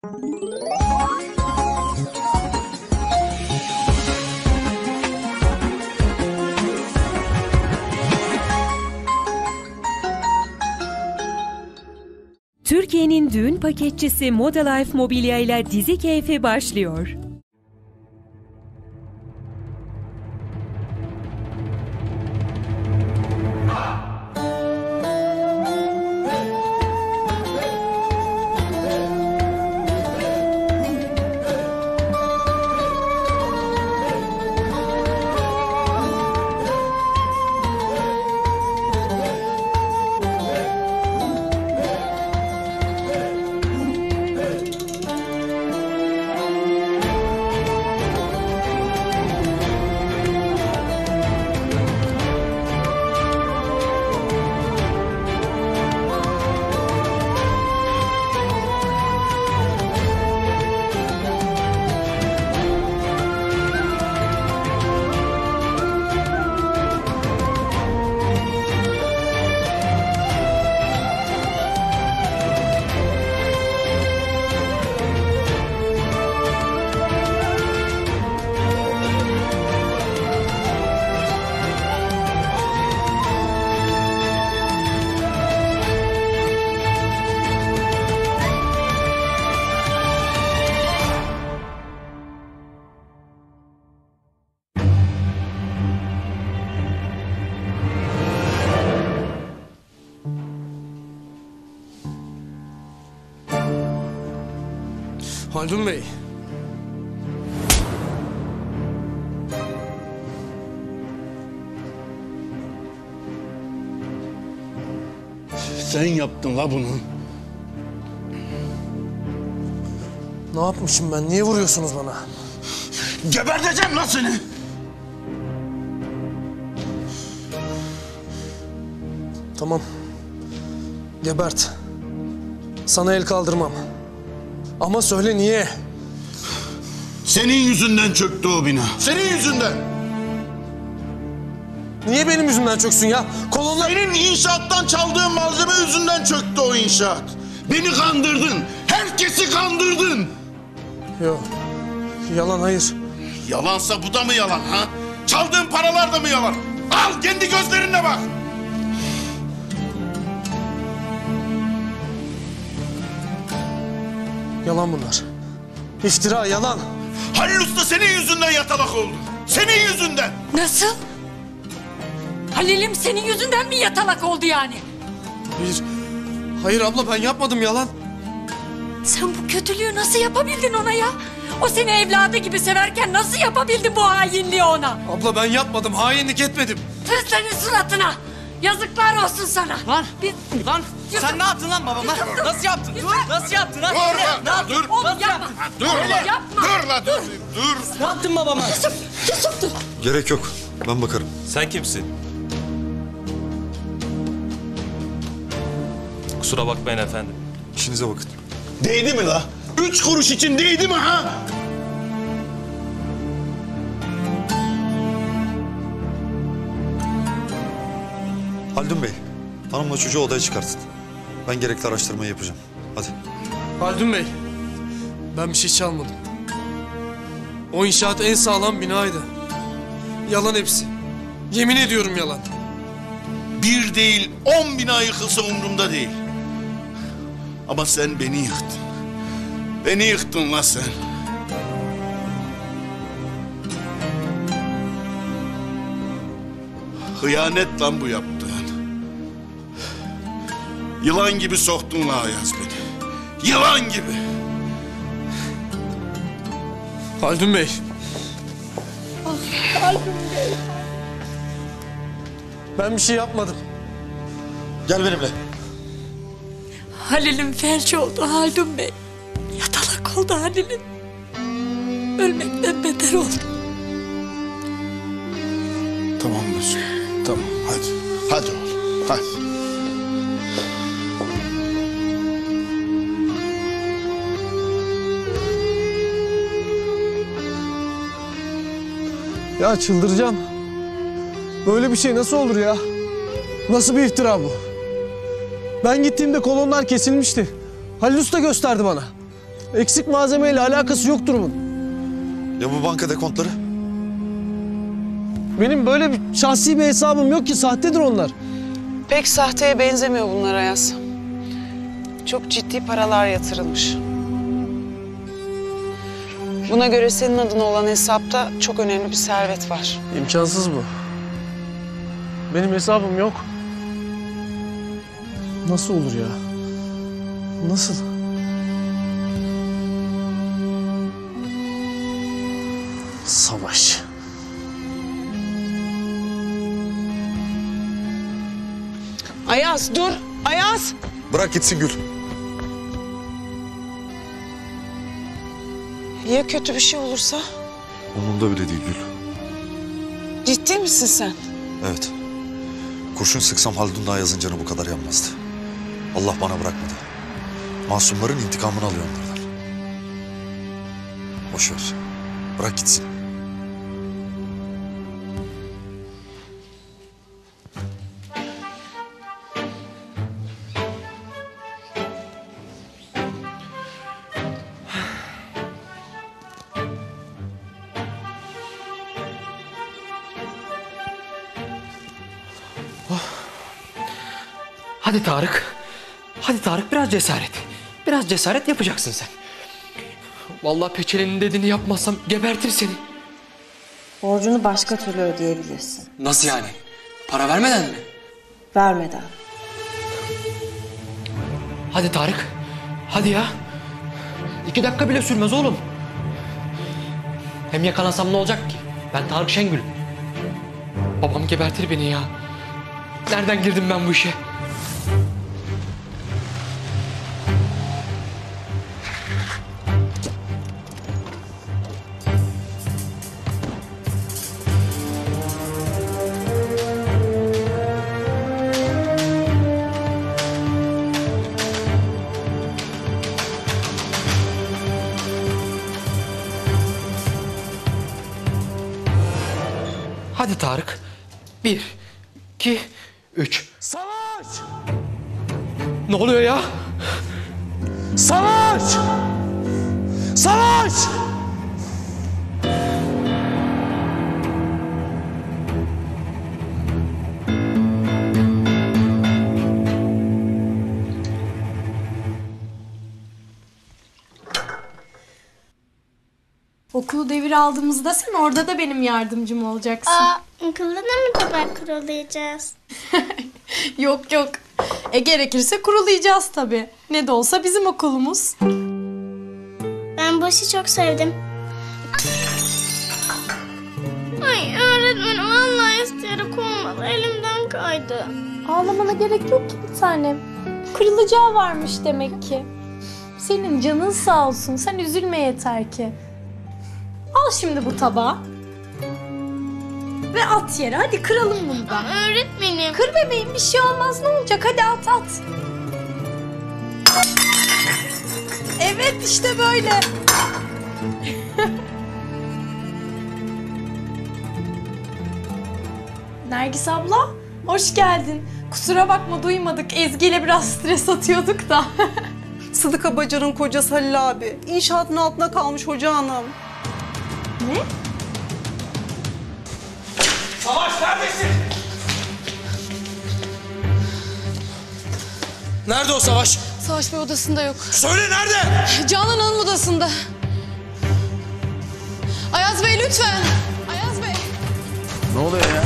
Türkiye'nin düğün paketçisi Modalife Mobilya ile dizi keyfi başlıyor. Haldun Bey. Sen yaptın la bunu. Ne yapmışım ben? Niye vuruyorsunuz bana? Geberteceğim lan seni. Tamam. Gebert. Sana el kaldırmam. Ama söyle niye? Senin yüzünden çöktü o bina. Senin yüzünden. Niye benim yüzümden çöksün ya? Kolonlar... Senin inşaattan çaldığın malzeme yüzünden çöktü o inşaat. Beni kandırdın. Herkesi kandırdın. Yok. Yalan, hayır. Yalansa bu da mı yalan ha? Çaldığın paralar da mı yalan? Al kendi gözlerinle bak. Yalan bunlar. İftira, yalan. Halil Usta senin yüzünden yatalak oldu. Senin yüzünden. Nasıl? Halil'im senin yüzünden mi yatalak oldu yani? Hayır. Hayır abla, ben yapmadım, yalan. Sen bu kötülüğü nasıl yapabildin ona ya? O seni evladı gibi severken nasıl yapabildin bu hainliği ona? Abla ben yapmadım, hainlik etmedim. Tüh senin suratına. Yazıklar olsun sana. Lan, lan Yusuf. sen ne yaptın lan babama? Yusuf, Nasıl yaptın? Yusuf. Nasıl yaptın lan? Dur Ne lan, yaptın? dur. Oğlum Nasıl yapma. yaptın? Dur lan. Yapma. Dur lan dur. Ne yaptın babama? Yusuf dur. Gerek yok. Ben bakarım. Sen kimsin? Kusura bakmayın efendim. İşinize bakın. Değdi mi la? 3 kuruş için değdi mi ha? Haldun Bey, hanımla çocuğu odaya çıkartın. Ben gerekli araştırmayı yapacağım. Hadi. Haldun Bey, ben bir şey çalmadım. O inşaat en sağlam binaydı. Yalan hepsi. Yemin ediyorum yalan. Bir değil 10 bina yıkılsa umurumda değil. Ama sen beni yıktın. Beni yıktın la sen. Hıyanet lan bu yaptığın. Yılan gibi soktun la Ayaz beni. Yılan gibi. Haldun Bey. Haldun Bey. Ben bir şey yapmadım. Gel benimle. Halil'im felç oldu Haldun Bey. Yatalak oldu Halil'im. Ölmekten beter oldu. Tamam Mesut. Tamam hadi. Hadi oğlum hadi. Ya çıldıracağım. Böyle bir şey nasıl olur ya? Nasıl bir iftira bu? Ben gittiğimde kolonlar kesilmişti. Halil Usta gösterdi bana. Eksik malzemeyle alakası yok durumun. Ya bu banka dekontları? Benim böyle bir şahsi bir hesabım yok ki, sahtedir onlar. Pek sahteye benzemiyor bunlar Ayaz. Çok ciddi paralar yatırılmış. Buna göre senin adına olan hesapta çok önemli bir servet var. İmkansız bu. Benim hesabım yok. Nasıl olur ya? Nasıl? Savaş. Ayaz dur! Ayaz! Bırak gitsin Gül. Ya kötü bir şey olursa? Umurumda bile değil Gül. Ciddi misin sen? Evet. Kurşun sıksam Haldun daha yazın canı bu kadar yanmazdı. Allah bana bırakmadı. Masumların intikamını alıyor onlardan. Boş ver. Bırak gitsin. Hadi Tarık. Hadi Tarık, biraz cesaret. Biraz cesaret yapacaksın sen. Vallahi Peçeli'nin dediğini yapmazsam gebertir seni. Borcunu başka türlü ödeyebilirsin. Nasıl yani? Para vermeden mi? Vermeden. Hadi Tarık. Hadi ya. 2 dakika bile sürmez oğlum. Hem yakalansam ne olacak ki? Ben Tarık Şengül. Babam gebertir beni ya. Nereden girdim ben bu işe? Hadi Tarık. 1, 2, 3. Savaş! Ne oluyor ya? Savaş! Savaş! Okulu devir aldığımızda sen orada da benim yardımcım olacaksın. Okulda da mı tabak kurulayacağız? Yok yok. Gerekirse kurulayacağız tabii. Ne de olsa bizim okulumuz. Ben bu işi çok sevdim. Ay öğretmenim vallahi isteyerek olmadı. Elimden kaydı. Ağlamana gerek yok ki bir tanem. Kırılacağı varmış demek ki. Senin canın sağ olsun. Sen üzülme yeter ki. Al şimdi bu tabağı. Ve at yere. Hadi kıralım bunu da. Öğretmenim. Kır bebeğim, bir şey olmaz, ne olacak? Hadi at at. Evet işte böyle. Nergis abla, hoş geldin. Kusura bakma duymadık. Ezgi ile biraz stres atıyorduk da. Sıdıka Bacar'ın kocası Halil abi. İnşaatın altında kalmış hoca hanım. Ne? Savaş neredesin? Nerede o Savaş? Savaş Bey odasında yok. Söyle nerede? Canan Hanım odasında. Ayaz Bey lütfen. Ayaz Bey. Ne oluyor ya?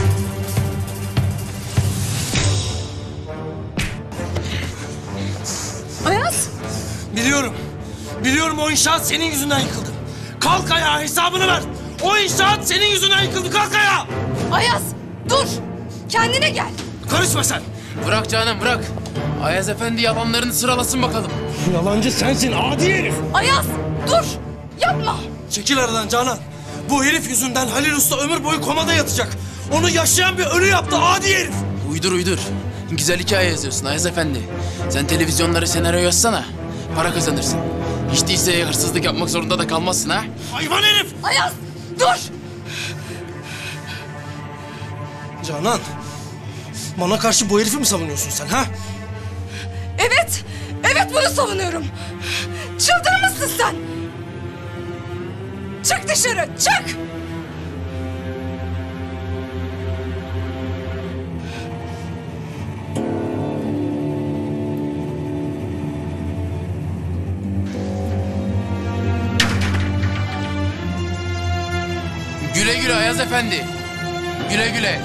Ayaz. Biliyorum. Biliyorum, o inşaat senin yüzünden yıkıldı. Kalk ayağa, hesabını ver. O inşaat senin yüzünden yıkıldı. Kalk ayağa. Ayaz dur. Kendine gel. Karışma sen. Bırak canım bırak. Ayaz Efendi yalanlarını sıralasın bakalım. Yalancı sensin, adi herif. Ayaz dur. Yapma. Çekil aradan Canan. Bu herif yüzünden Halil Usta ömür boyu komada yatacak. Onu yaşayan bir ölü yaptı, adi herif. Uydur uydur. Güzel hikaye yazıyorsun Ayaz Efendi. Sen televizyonlara senaryo yazsana. Para kazanırsın. Hiç değilse hırsızlık yapmak zorunda da kalmazsın ha. Hayvan herif. Ayaz dur. Canan, bana karşı bu herifi mi savunuyorsun sen ha? Evet. Evet bunu savunuyorum. Çıldırmışsın sen? Çık dışarı, çık! Güle güle Ayaz Efendi. Güle güle.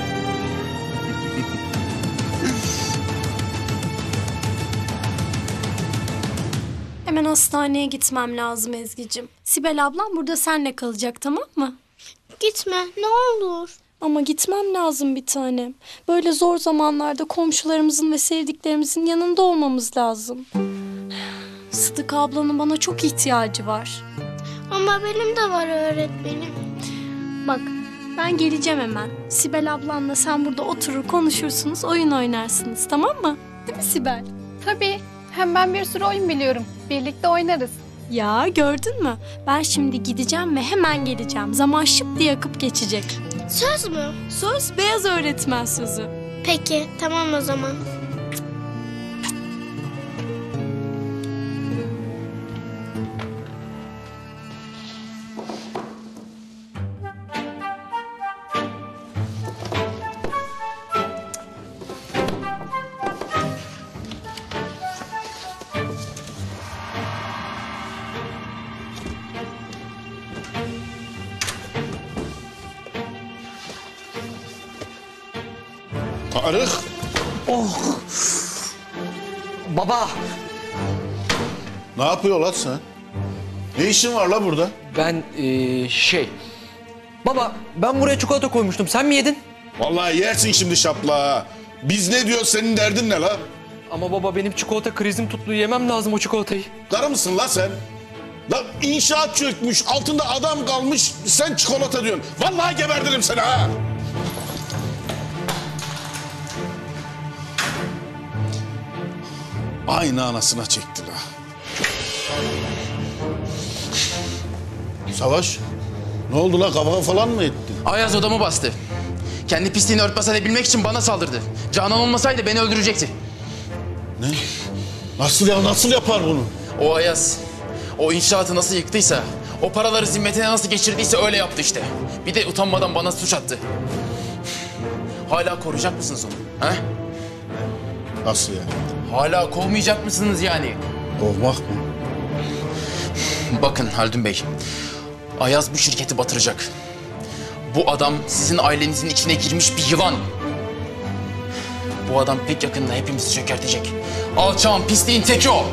Hemen hastaneye gitmem lazım Ezgi'cim. Sibel ablam burada seninle kalacak, tamam mı? Gitme ne olur. Ama gitmem lazım bir tanem. Böyle zor zamanlarda komşularımızın ve sevdiklerimizin yanında olmamız lazım. Sıdık ablanın bana çok ihtiyacı var. Ama benim de var öğretmenim. Bak ben geleceğim hemen. Sibel ablanla sen burada oturur konuşursunuz, oyun oynarsınız, tamam mı? Değil mi Sibel? Tabii. Hem ben bir sürü oyun biliyorum. Birlikte oynarız. Ya gördün mü? Ben şimdi gideceğim ve hemen geleceğim. Zaman şıp diye akıp geçecek. Söz mü? Söz, beyaz öğretmen sözü. Peki tamam o zaman. Tarık. Oh. Baba. Ne yapıyor lan sen? Ne işin var la burada? Ben Baba ben buraya çikolata koymuştum. Sen mi yedin? Vallahi yersin şimdi şapla. Biz ne diyor, senin derdin ne la? Ama baba benim çikolata krizim tuttu. Yemem lazım o çikolatayı. Karı mısın la sen? La inşaat çökmüş, altında adam kalmış, sen çikolata diyorsun. Vallahi geberdirim seni ha! Aynı anasına çekti la. Savaş, ne oldu la, kavga falan mı ettin? Ayaz odamı bastı. Kendi pisliğini örtbas edebilmek için bana saldırdı. Canan olmasaydı beni öldürecekti. Ne? Nasıl ya, nasıl yapar bunu? O Ayaz, o inşaatı nasıl yıktıysa, o paraları zimmetine nasıl geçirdiyse öyle yaptı işte. Bir de utanmadan bana suç attı. Hala koruyacak mısınız onu? He? Nasıl yani? Hala kovmayacak mısınız yani? Kovmak mı? Bakın Haldun Bey, Ayaz bu şirketi batıracak. Bu adam sizin ailenizin içine girmiş bir yılan. Bu adam pek yakında hepimizi çökertecek. Alçağın, pisliğin teki o.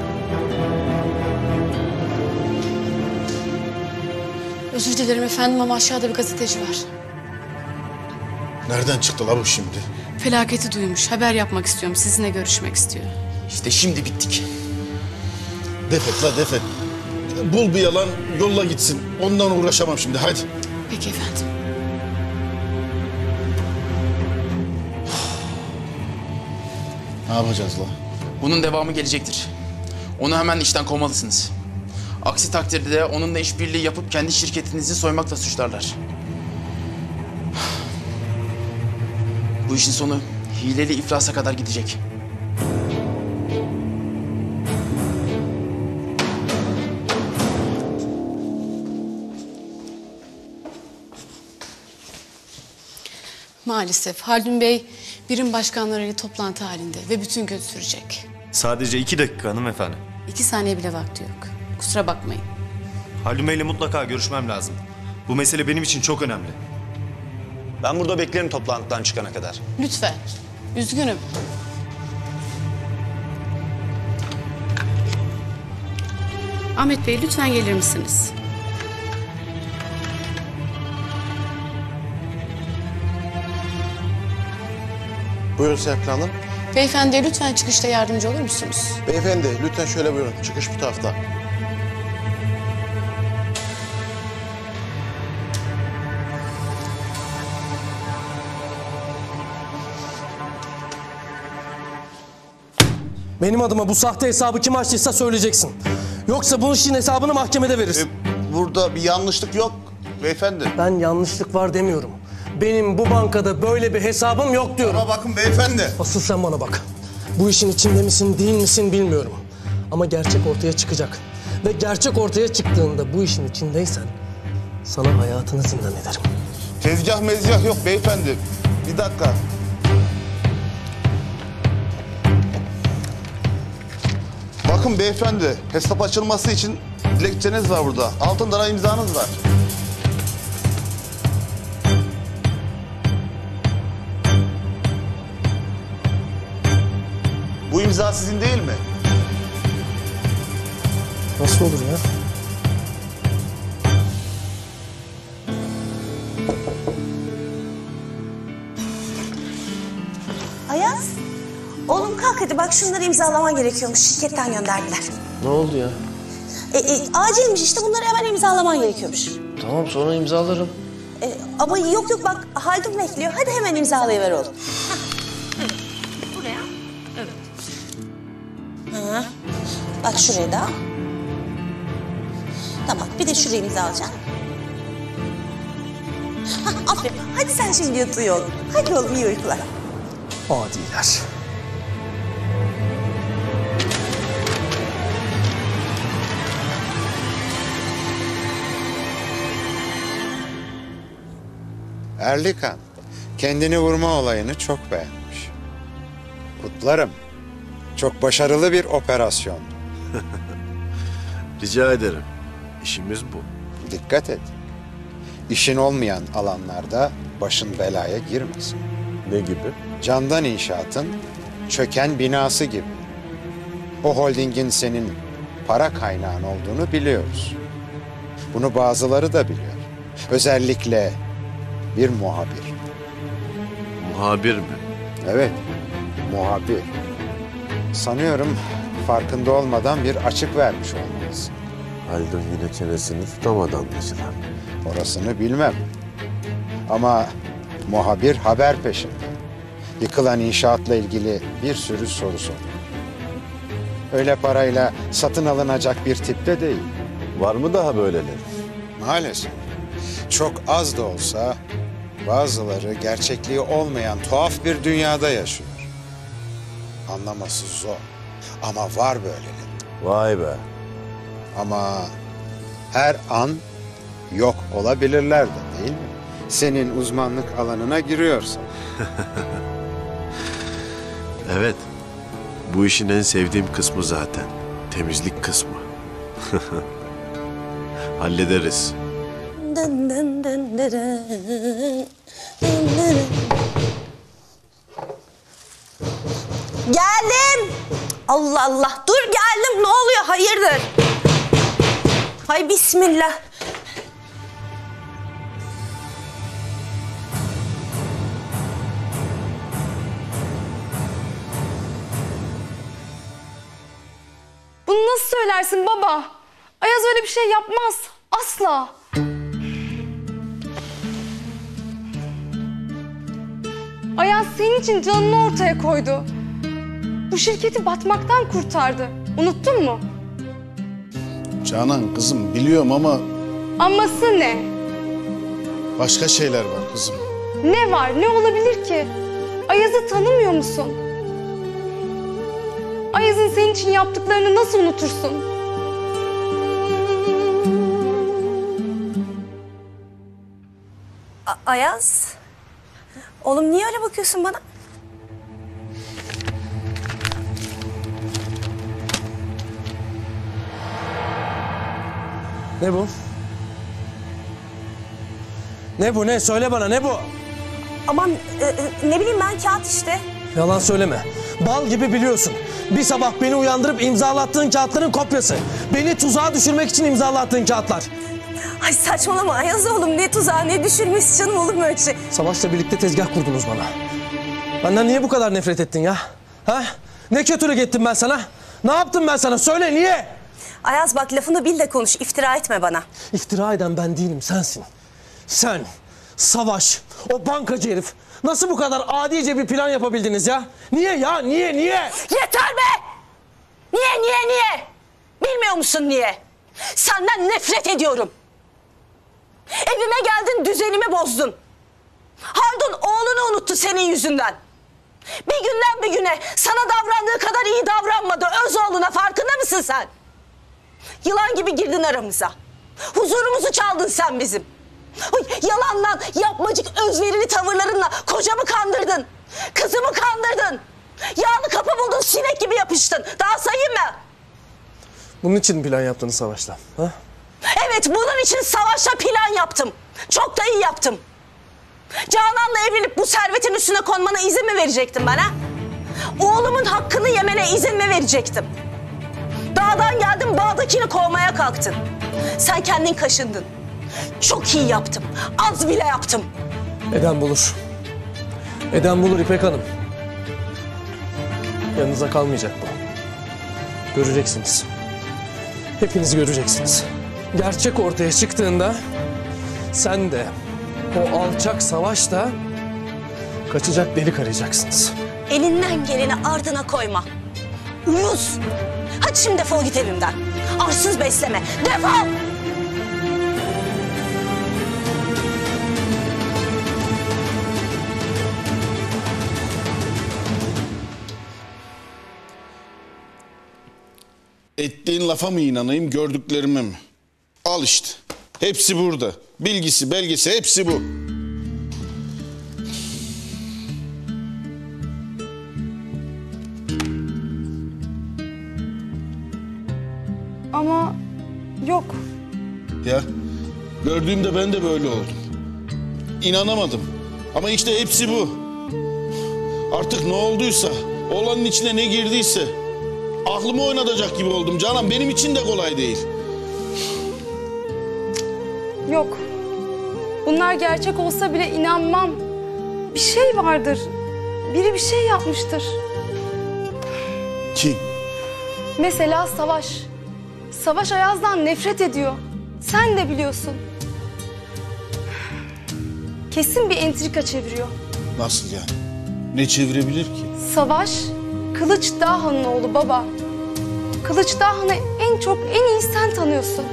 Özür dilerim efendim ama aşağıda bir gazeteci var. Nereden çıktı la bu şimdi? Felaketi duymuş. Haber yapmak istiyorum. Sizinle görüşmek istiyor. İşte şimdi bittik. Defet la defet. Bul bir yalan, yolla gitsin. Ondan uğraşamam şimdi, hadi. Peki efendim. Ne yapacağız la? Bunun devamı gelecektir. Onu hemen işten kovmalısınız. Aksi takdirde de onunla işbirliği yapıp kendi şirketinizi soymakla suçlarlar. Bu işin sonu hileli iflasa kadar gidecek. Maalesef Haldun Bey birim başkanlarıyla toplantı halinde ve bütün gün sürecek. Sadece 2 dakika hanımefendi. 2 saniye bile vakti yok. Kusura bakmayın. Haldun Bey'le mutlaka görüşmem lazım. Bu mesele benim için çok önemli. Ben burada beklerim toplantıdan çıkana kadar. Lütfen. Üzgünüm. Ahmet Bey lütfen gelir misiniz? Buyurun Serpil Hanım. Beyefendiye lütfen çıkışta yardımcı olur musunuz? Beyefendi lütfen şöyle buyurun. Çıkış bu tarafta. Benim adıma bu sahte hesabı kim açtıysa söyleyeceksin. Yoksa bu işin hesabını mahkemede veririz. Burada bir yanlışlık yok beyefendi. Ben yanlışlık var demiyorum. Benim bu bankada böyle bir hesabım yok diyorum. Ama bakın beyefendi. Asıl sen bana bak. Bu işin içinde misin değil misin bilmiyorum. Ama gerçek ortaya çıkacak. ve gerçek ortaya çıktığında bu işin içindeysen sana hayatını zindan ederim. Tezgah mezgah yok beyefendi. Bir dakika. Bakın beyefendi, hesap açılması için dilekçeniz var burada. Altında da imzanız var. Bu imza sizin değil mi? Nasıl olur ya? Ayaz, oğlum kalk hadi bak şunları imzalaman gerekiyormuş. Şirketten gönderdiler. Ne oldu ya? Acilmiş işte bunları hemen imzalaman gerekiyormuş. Tamam sonra imzalarım. Ama yok bak Haldun bekliyor. Hadi hemen imzalayıver oğlum. Buraya. Evet. Ha. Bak şuraya da. Tamam bir de şuraya imza alacaksın. Aferin. Hadi sen şimdi yat uyu oğlum. Hadi oğlum iyi uykular. Adiler. Erlikan, kendini vurma olayını çok beğenmiş. Kutlarım. Çok başarılı bir operasyon. Rica ederim. İşimiz bu. Dikkat et. İşin olmayan alanlarda başın belaya girmesin. Ne gibi? Candan İnşaat'ın çöken binası gibi. O holdingin senin para kaynağın olduğunu biliyoruz. Bunu bazıları da biliyor. Özellikle bir muhabir. Muhabir mi? Evet, muhabir. Sanıyorum farkında olmadan bir açık vermiş olmalısın. Haldun yine çenesini tutamadı anlaşılan. Orasını bilmem. Ama muhabir haber peşinde. Yıkılan inşaatla ilgili bir sürü soru soruyor. Öyle parayla satın alınacak bir tipte değil. Var mı daha böyleleri? Maalesef. Çok az da olsa bazıları gerçekliği olmayan tuhaf bir dünyada yaşıyor. Anlaması zor. Ama var böyleleri. Vay be. Ama her an yok olabilirler de değil mi? Senin uzmanlık alanına giriyorsa. Evet. Bu işin en sevdiğim kısmı zaten. Temizlik kısmı. Hallederiz. Dın dın dın dın dın. Geldim. Allah Allah. Dur geldim. Ne oluyor? Hayırdır? Hay bismillah. Bunu nasıl söylersin baba? Ayaz öyle bir şey yapmaz. Asla. Ayaz senin için canını ortaya koydu. Bu şirketi batmaktan kurtardı. Unuttun mu? Canan kızım biliyorum ama Aması ne? başka şeyler var kızım. Ne var? Ne olabilir ki? Ayaz'ı tanımıyor musun? Ayaz'ın senin için yaptıklarını nasıl unutursun? Ayaz. Oğlum niye öyle bakıyorsun bana? Ne bu? Ne bu ne? Söyle bana ne bu? Aman ne bileyim ben kağıt işte. Yalan söyleme. Bal gibi biliyorsun. Bir sabah beni uyandırıp imzalattığın kağıtların kopyası. Beni tuzağa düşürmek için imzalattığın kağıtlar. Ay saçmalama Ayaz oğlum ne tuzağı ne düşürmesi canım olur mu öyle şey? Savaş'la birlikte tezgah kurdunuz bana. Benden niye bu kadar nefret ettin ya? Ha? Ne kötülük ettim ben sana? Ne yaptım ben sana? Söyle niye? Ayaz bak lafını bil de konuş. İftira etme bana. İftira eden ben değilim sensin. Sen, Savaş, o bankacı herif. Nasıl bu kadar adice bir plan yapabildiniz ya? Niye ya? Niye? Yeter be! Niye? Bilmiyor musun niye? Senden nefret ediyorum. Evime geldin düzenimi bozdun. Haldun oğlunu unuttu senin yüzünden. Bir günden bir güne sana davrandığı kadar iyi davranmadı öz oğluna farkında mısın sen? Yılan gibi girdin aramıza. Huzurumuzu çaldın sen bizim. Yalanla, yapmacık özverili tavırlarınla kocamı kandırdın. Kızımı kandırdın. Yağlı kapı buldun, sinek gibi yapıştın. Daha sayayım mı? Bunun için mi plan yaptınız Savaş'la? Ha? Evet, bunun için Savaş'la plan yaptım. Çok da iyi yaptım. Canan'la evlenip bu servetin üstüne konmana izin mi verecektin bana? Oğlumun hakkını yemene izin mi verecektim? Dağdan geldin, bağdakini kovmaya kalktın. Sen kendin kaşındın. Çok iyi yaptım. Az bile yaptım. Eden bulur. Eden bulur İpek Hanım. Yanınıza kalmayacak bu. Göreceksiniz. Hepiniz göreceksiniz. Gerçek ortaya çıktığında sen de o alçak Savaş da kaçacak delik arayacaksınız. Elinden geleni ardına koyma. Uyuz. Hadi şimdi defol git evimden. Arsız besleme. Defol! Ettiğin lafa mı inanayım, gördüklerime mi? Al işte. Hepsi burada. Bilgisi, belgesi hepsi bu. Ama yok. Ya gördüğümde ben de böyle oldum. İnanamadım. Ama işte hepsi bu. Artık ne olduysa, oğlanın içine ne girdiyse aklımı oynatacak gibi oldum Canan. Benim için de kolay değil. Yok. Bunlar gerçek olsa bile inanmam. Bir şey vardır. Biri bir şey yapmıştır. Kim? Mesela Savaş. Savaş Ayaz'dan nefret ediyor. Sen de biliyorsun. Kesin bir entrika çeviriyor. Nasıl yani? Ne çevirebilir ki? Savaş, Kılıç Dağhan'ın oğlu baba. Kılıç Dağhan'ı en iyi sen tanıyorsun.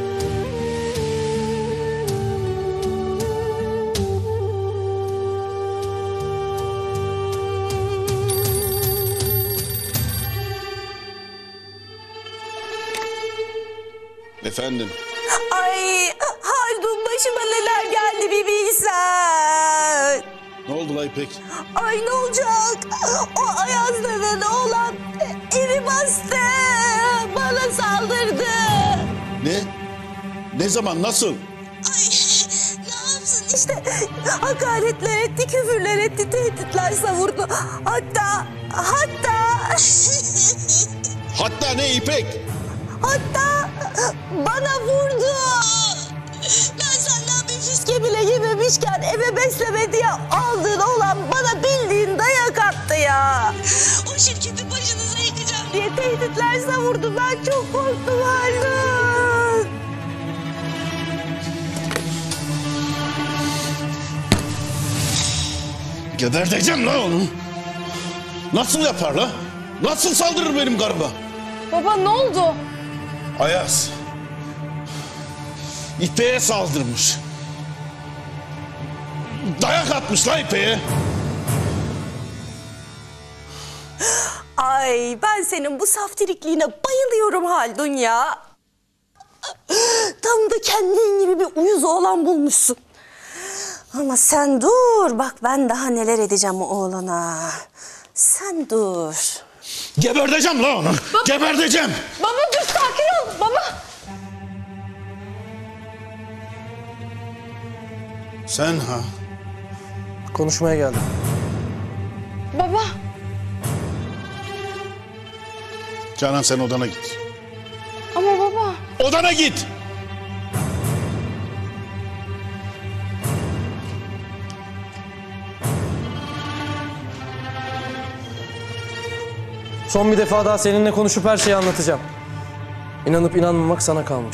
Efendim? Ay Haldun, başıma neler geldi bir bilsen. Ne oldu la İpek? Ay ne olacak? O Ayaz denen oğlan evi bastı. Bana saldırdı. Ne? Ne zaman, nasıl? Ay ne yapsın işte. Hakaretler etti, küfürler etti, tehditler savurdu. Hatta... Hatta ne İpek? Hatta bana vurdu. Ben senden bir fiske bile yememişken eve besleme diye aldığın olan bana bildiğin dayak attı ya. O şirketi başınıza yıkacağım diye tehditler savurdu. Ben çok korktum Haldun. Geberteceğim la onu. Nasıl yapar la? Nasıl saldırır benim karıma? Baba ne oldu? Ayaz. İpek'e saldırmış. Dayak atmış la İpek'e. Ay ben senin bu saftirikliğine bayılıyorum Haldun ya. Tam da kendin gibi bir uyuz oğlan bulmuşsun. Ama sen dur, bak ben daha neler edeceğim o oğlana. Sen dur. Geberteceğim la onu. Baba. Geberteceğim. Baba dur, sakin ol baba. Sen ha? Konuşmaya geldim. Baba. Canan sen odana git. Ama baba. Odana git. Son bir defa daha seninle konuşup her şeyi anlatacağım. İnanıp inanmamak sana kalmış.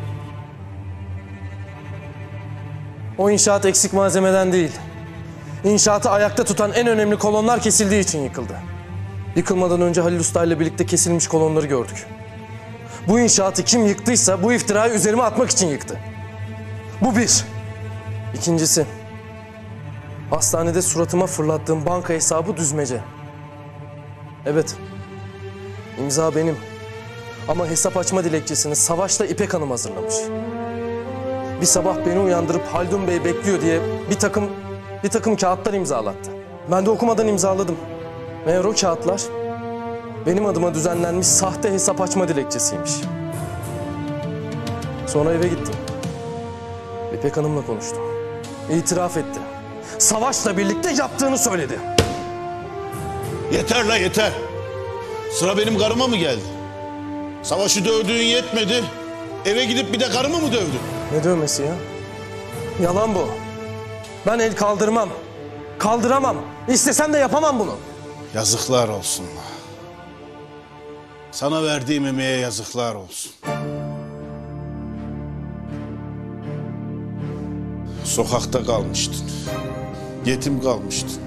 O inşaat eksik malzemeden değil. İnşaatı ayakta tutan en önemli kolonlar kesildiği için yıkıldı. Yıkılmadan önce Halil Usta ile birlikte kesilmiş kolonları gördük. Bu inşaatı kim yıktıysa bu iftirayı üzerime atmak için yıktı. Bu bir. İkincisi, hastanede suratıma fırlattığım banka hesabı düzmece. Evet, imza benim. Ama hesap açma dilekçesini Savaş'la İpek Hanım hazırlamış. Bir sabah beni uyandırıp Haldun Bey bekliyor diye bir takım kağıtlar imzalattı. Ben de okumadan imzaladım. Meğer o kağıtlar benim adıma düzenlenmiş sahte hesap açma dilekçesiymiş. Sonra eve gittim. İpek Hanım'la konuştum. İtiraf etti. Savaş'la birlikte yaptığını söyledi. Yeter la yeter. Sıra benim karıma mı geldi? Savaşı dövdüğün yetmedi. Eve gidip bir de karımı mı dövdün? Ne dövmesi ya? Yalan bu. Ben el kaldırmam. Kaldıramam. İstesem de yapamam bunu. Yazıklar olsun. Sana verdiğim emeğe yazıklar olsun. Sokakta kalmıştın. Yetim kalmıştın.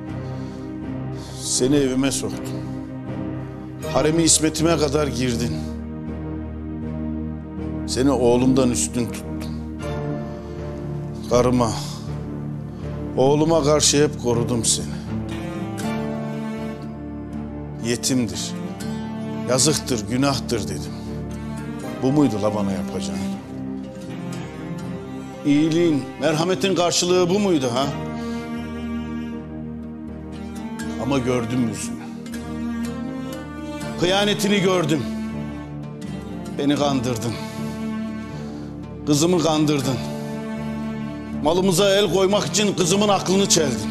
Seni evime soktum. Haremi ismetime kadar girdin. Seni oğlumdan üstün tuttum. Karıma, oğluma karşı hep korudum seni. Yetimdir, yazıktır, günahtır dedim. Bu muydu la bana yapacağın? İyiliğin, merhametin karşılığı bu muydu ha? Ama gördüm yüzünü. Hıyanetini gördüm. Beni kandırdın. Kızımı kandırdın. Malımıza el koymak için kızımın aklını çeldin.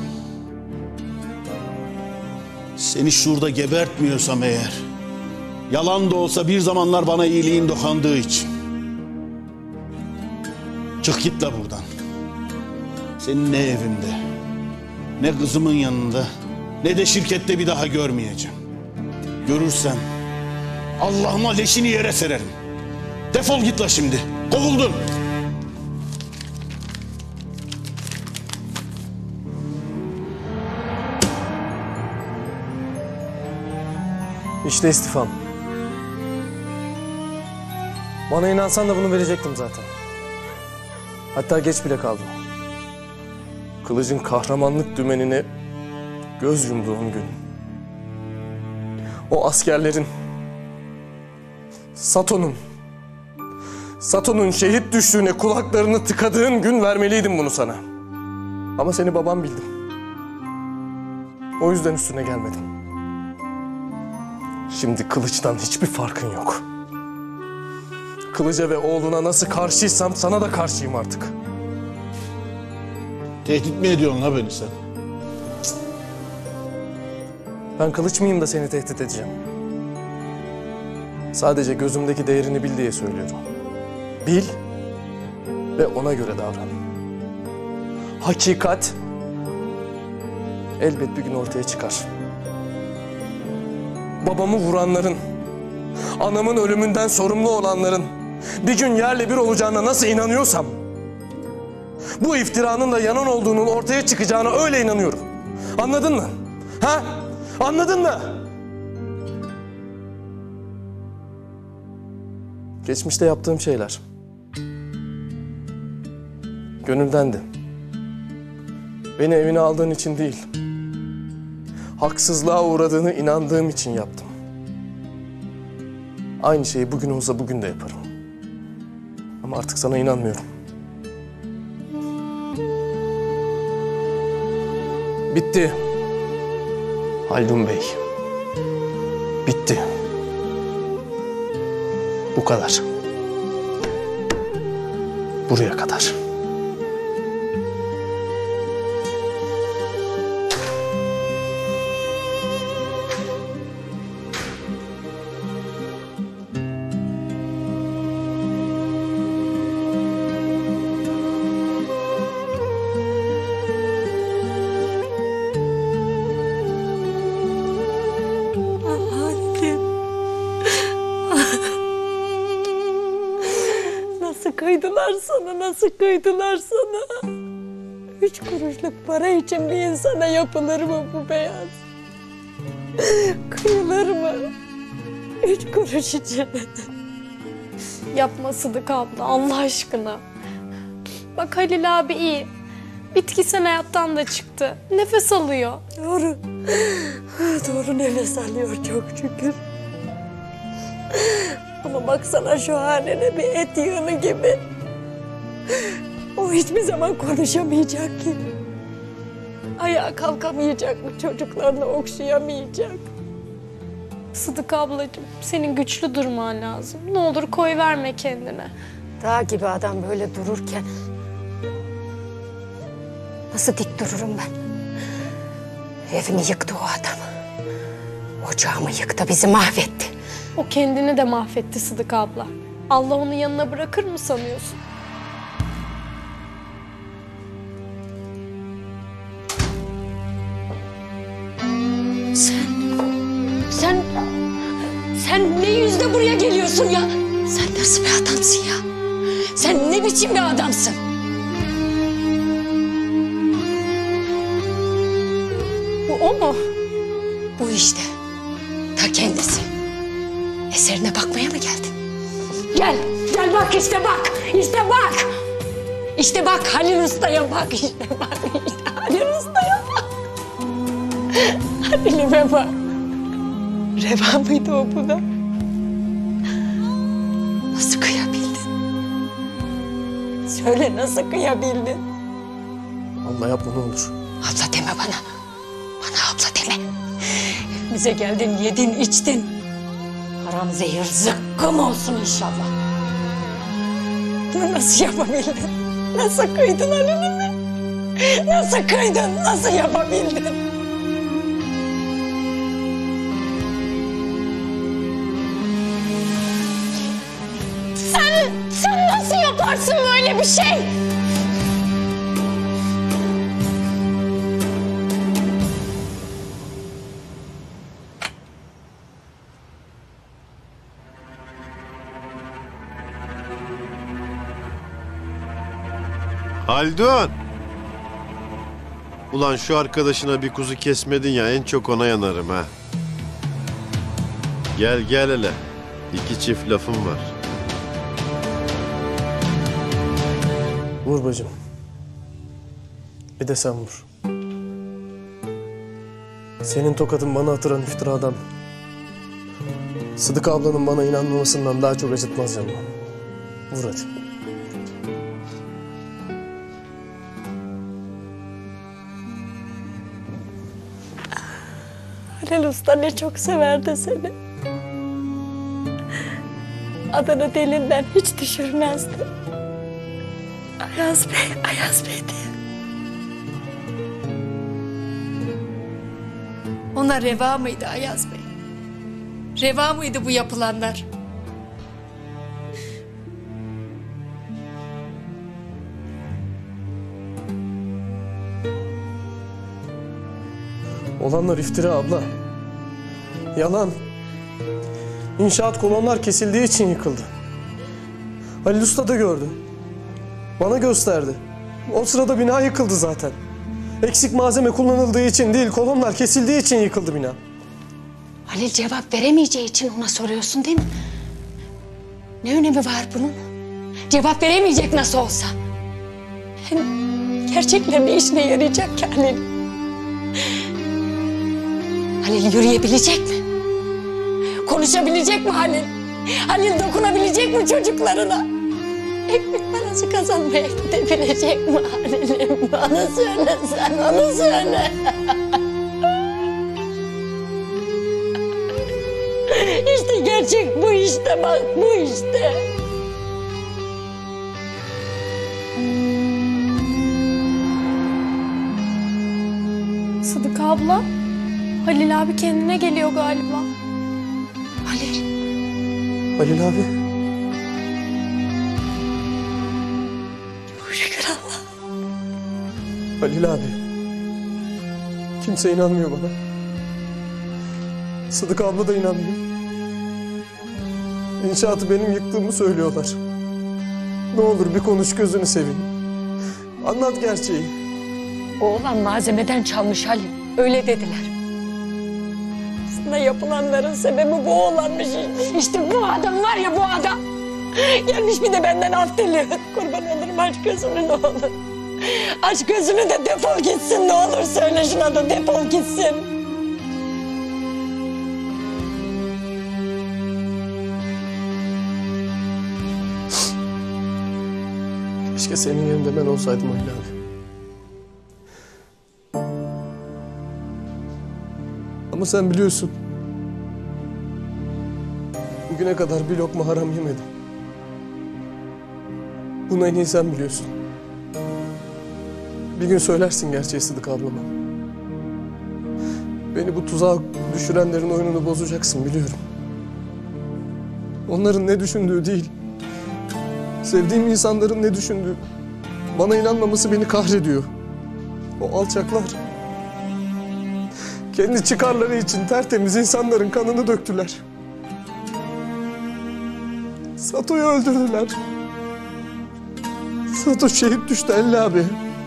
Seni şurada gebertmiyorsam eğer, yalan da olsa bir zamanlar bana iyiliğin dokandığı için. Çık git la buradan. Seni ne evimde, ne kızımın yanında, ne de şirkette bir daha görmeyeceğim. Görürsem Allah'ıma leşini yere sererim. Defol git la şimdi. Kovuldun. İşte istifam. Bana inansan da bunu verecektim zaten. Hatta geç bile kaldım. Kılıcın kahramanlık dümenine göz yumduğum gün. O askerlerin, Sato'nun şehit düştüğüne kulaklarını tıkadığın gün vermeliydim bunu sana. Ama seni babam bildim. O yüzden üstüne gelmedim. Şimdi Kılıç'tan hiçbir farkın yok. Kılıç'a ve oğluna nasıl karşıysam sana da karşıyım artık. Tehdit mi ediyorsun la beni sen? Ben Kılıç mıyım da seni tehdit edeceğim? Sadece gözümdeki değerini bil diye söylüyorum. Bil ve ona göre davran. Hakikat elbet bir gün ortaya çıkar. Babamı vuranların, anamın ölümünden sorumlu olanların bir gün yerle bir olacağına nasıl inanıyorsam, bu iftiranın da yalan olduğunun ortaya çıkacağına öyle inanıyorum. Anladın mı? Ha? Anladın mı? Geçmişte yaptığım şeyler gönüldendi. Beni evine aldığın için değil, haksızlığa uğradığını inandığım için yaptım. Aynı şeyi bugün olsa bugün de yaparım. Ama artık sana inanmıyorum. Bitti. Haldun Bey. Bitti. Bu kadar. Buraya kadar. Nasıl kıydılar sana? 3 kuruşluk para için bir insana yapılır mı bu Beyaz? Kıyılır mı? 3 kuruş için. Yapma Sıdık abla Allah aşkına. Bak Halil abi iyi. Bitkisel hayattan da çıktı. Nefes alıyor. Doğru. Doğru nefes alıyor çok şükür. Ama baksana şu haline, bir et yığını gibi. O hiçbir zaman konuşamayacak ki. Ayağa kalkamayacak mı? Çocuklarını okşayamayacak. Sıdık ablacığım, senin güçlü durman lazım. Ne olur koy verme kendine. Dağ gibi adam böyle dururken nasıl dik dururum ben? Evimi yıktı o adam. Ocağımı yıktı, bizi mahvetti. O kendini de mahvetti Sıdık abla. Allah onu yanına bırakır mı sanıyorsun? Sen ne yüzle buraya geliyorsun ya? Sen nasıl bir adamsın ya? Sen ne biçim bir adamsın? Bu o mu? Bu işte. Ta kendisi. Eserine bakmaya mı geldin? Gel bak, işte bak. İşte bak. İşte bak Halil Usta'ya bak. İşte bak. İşte Halil Usta'ya bak. Halil'ime bak. Reva mıydı o buna? Nasıl kıyabildin? Söyle, nasıl kıyabildin? Abla yapma ne olur. Abla deme bana. Bana abla deme. Bize geldin, yedin, içtin. Haram zehir zıkkım olsun inşallah. Bunu nasıl yapabildin? Nasıl kıydın Halil'ime? Nasıl kıydın? Nasıl yapabildin? Sen nasıl yaparsın böyle bir şey? Haldun! Ulan şu arkadaşına bir kuzu kesmedin ya, en çok ona yanarım ha. Gel hele. 2 çift lafım var. Vur bacım. Bir de sen vur. Senin tokadın bana atıran iftiradan, Sıdık ablanın bana inanmamasından daha çok acıtmaz canım. Vur hadi. Halil Usta ne çok severdi seni. Adını dilinden hiç düşürmezdi. Ayaz Bey diye. Ona reva mıydı Ayaz Bey? Reva mıydı bu yapılanlar? Olanlar iftira abla. Yalan. İnşaat kolonlar kesildiği için yıkıldı. Halil Usta da gördü. Bana gösterdi. O sırada bina yıkıldı zaten. Eksik malzeme kullanıldığı için değil, kolonlar kesildiği için yıkıldı bina. Halil cevap veremeyeceği için ona soruyorsun değil mi? Ne önemi var bunun? Cevap veremeyecek nasıl olsa. Hem gerçekler ne işine yarayacak ki Halil? Halil yürüyebilecek mi? Konuşabilecek mi Halil? Halil dokunabilecek mi çocuklarına? Ekmek parası kazanmaya gidebilecek mi Halil'im? Bana söyle sen, onu söyle. İşte gerçek bu işte, bak bu işte. Sıdık abla, Halil abi kendine geliyor galiba. Halil abi. Şükür Allah. Halil abi. Kimse inanmıyor bana. Sıdık abla da inanmıyor. İnşaatı benim yıktığımı söylüyorlar. Ne olur bir konuş, gözünü seveyim. Anlat gerçeği. Oğlan malzemeden çalmış Halil. Öyle dediler. Aslında yapılanların sebebi bu oğlanmış işte. İşte bu adam var ya, bu adam. Gelmiş bir de benden af diliyor. Kurban olurum, aç gözünü ne olur. Aç gözünü de defol gitsin ne olur. Söyle şuna da defol gitsin. Keşke senin yerinde ben olsaydım Halil abi. Ama sen biliyorsun. Bugüne kadar bir lokma haram yemedim. Bunu en iyi sen biliyorsun. Bir gün söylersin gerçeği Sıdık ablama. Beni bu tuzağa düşürenlerin oyununu bozacaksın biliyorum. Onların ne düşündüğü değil, sevdiğim insanların ne düşündüğü, bana inanmaması beni kahrediyor. O alçaklar kendi çıkarları için tertemiz insanların kanını döktüler. Sato'yu öldürdüler. Sato şehit düştü Halil abi.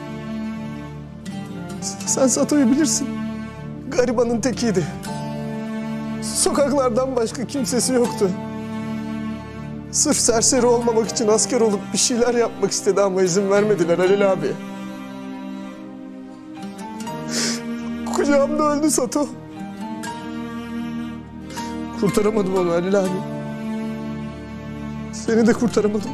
Sen Sato'yu bilirsin. Garibanın tekiydi. Sokaklardan başka kimsesi yoktu. Sırf serseri olmamak için asker olup bir şeyler yapmak istedi ama izin vermediler Halil abi. Kucağımda öldü Sato. Kurtaramadım onu Halil abi. Seni de kurtaramadım.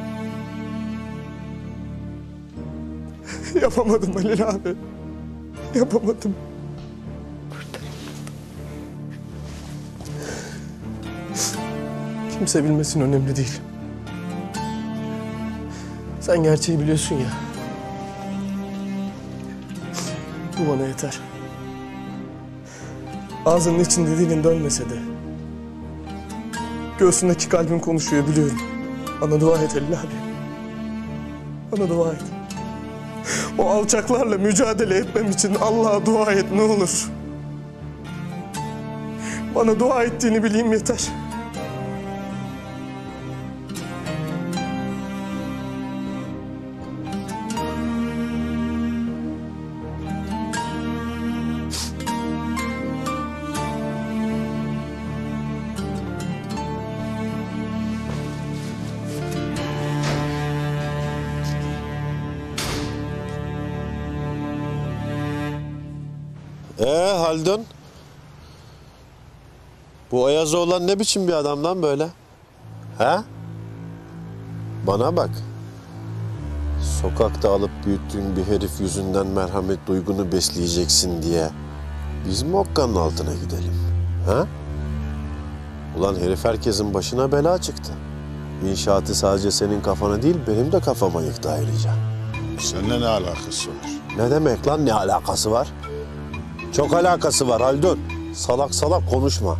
Yapamadım Halil abi. Yapamadım. Kimse bilmesin önemli değil. Sen gerçeği biliyorsun ya. Bu bana yeter. Ağzının içinde dilin dönmese de göğsündeki kalbin konuşuyor biliyorum. Bana dua et Halil abi. Bana dua et. O alçaklarla mücadele etmem için Allah'a dua et ne olur. Bana dua ettiğini bileyim yeter. Haldun. Bu Ayaz oğlan ne biçim bir adam lan böyle? He? Bana bak. Sokakta alıp büyüttüğün bir herif yüzünden merhamet duygunu besleyeceksin diye biz mi okkanın altına gidelim? Ha? Ulan herif herkesin başına bela çıktı. İnşaatı sadece senin kafana değil benim de kafama yıktı ayrıca. Seninle ne alakası var? Ne demek lan ne alakası var? Çok alakası var Haldun. Salak salak konuşma.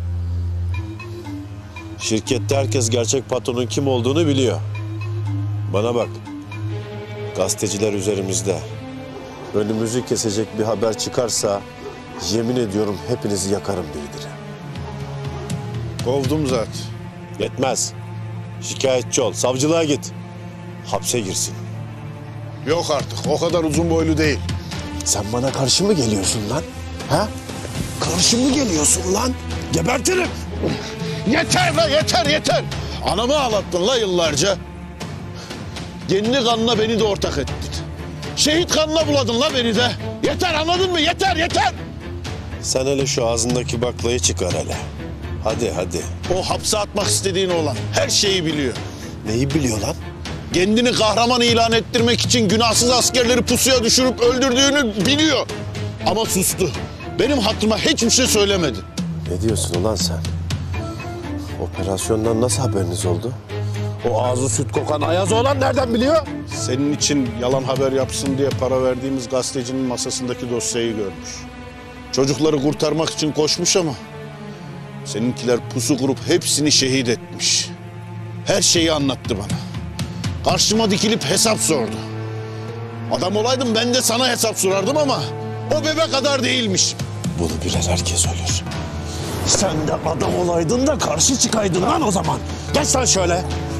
Şirkette herkes gerçek patronun kim olduğunu biliyor. Bana bak. Gazeteciler üzerimizde. Önümüzü kesecek bir haber çıkarsa yemin ediyorum hepinizi yakarım bildirim. Kovdum zaten. Yetmez. Şikayetçi ol. Savcılığa git. Hapse girsin. Yok artık. O kadar uzun boylu değil. Sen bana karşı mı geliyorsun lan? Ha? Karşı mı geliyorsun lan? Gebertirim. Yeter la yeter yeter. Anamı ağlattın la yıllarca. Kendi kanına beni de ortak ettin. Şehit kanına buladın la beni de. Yeter anladın mı? Yeter yeter. Sen hele şu ağzındaki baklayı çıkar hele. Hadi hadi. O hapse atmak istediğin olan her şeyi biliyor. Neyi biliyor lan? Kendini kahraman ilan ettirmek için günahsız askerleri pusuya düşürüp öldürdüğünü biliyor. Ama sustu. Benim hatırıma hiçbir şey söylemedi. Ne diyorsun ulan sen? Operasyondan nasıl haberiniz oldu? O ağzı süt kokan Ayaz oğlan nereden biliyor? Senin için yalan haber yapsın diye para verdiğimiz gazetecinin masasındaki dosyayı görmüş. Çocukları kurtarmak için koşmuş ama seninkiler pusu kurup hepsini şehit etmiş. Her şeyi anlattı bana. Karşıma dikilip hesap sordu. Adam olaydım ben de sana hesap sorardım ama o bebe kadar değilmiş. Bunu bilen herkes ölür. Sen de adam olaydın da karşı çıkaydın lan o zaman. Geç lan şöyle.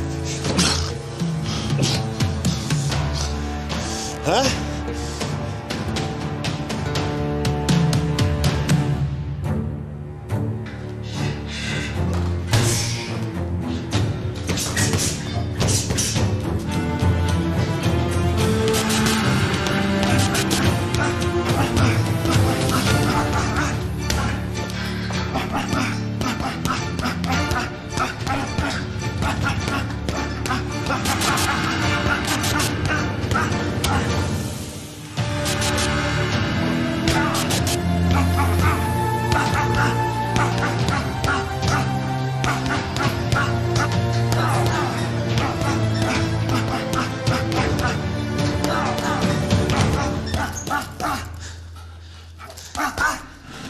He?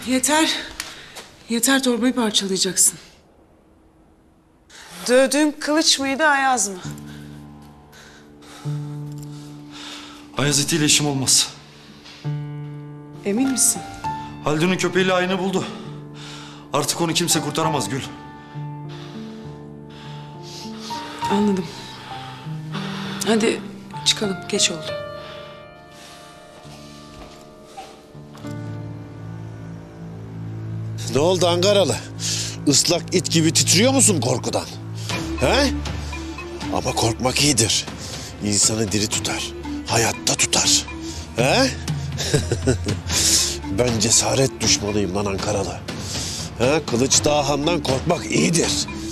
Yeter. Yeter, torbayı parçalayacaksın. Dövdüğüm kılıç mıydı, Ayaz mı? Ayaz itiyle işim olmaz. Emin misin? Haldun'un köpeğiyle aynı buldu. Artık onu kimse kurtaramaz Gül. Anladım. Hadi çıkalım, geç oldu. Ne oldu Ankaralı? Islak it gibi titriyor musun korkudan? He? Ama korkmak iyidir. İnsanı diri tutar. Hayatta tutar. He? Ben cesaret düşmanıyım lan Ankaralı. He? Kılıç Dağhan'dan korkmak iyidir.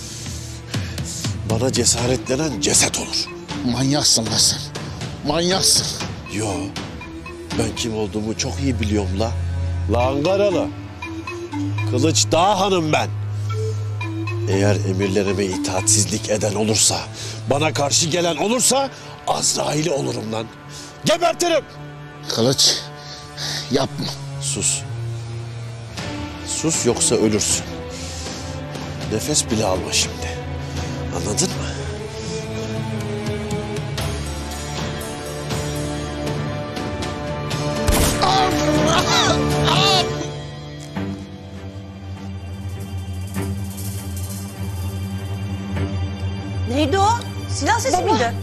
Bana cesaretlenen ceset olur. Manyaksın lan sen. Manyaksın. Yo. Ben kim olduğumu çok iyi biliyorum la. La Ankaralı. Kılıç Dağhan'ım ben. Eğer emirlerime itaatsizlik eden olursa, bana karşı gelen olursa Azrail'i olurum lan. Gebertirim. Kılıç, yapma. Sus. Sus yoksa ölürsün. Nefes bile alma şimdi. Anladın mı? Neydi o? Silah sesi miydi?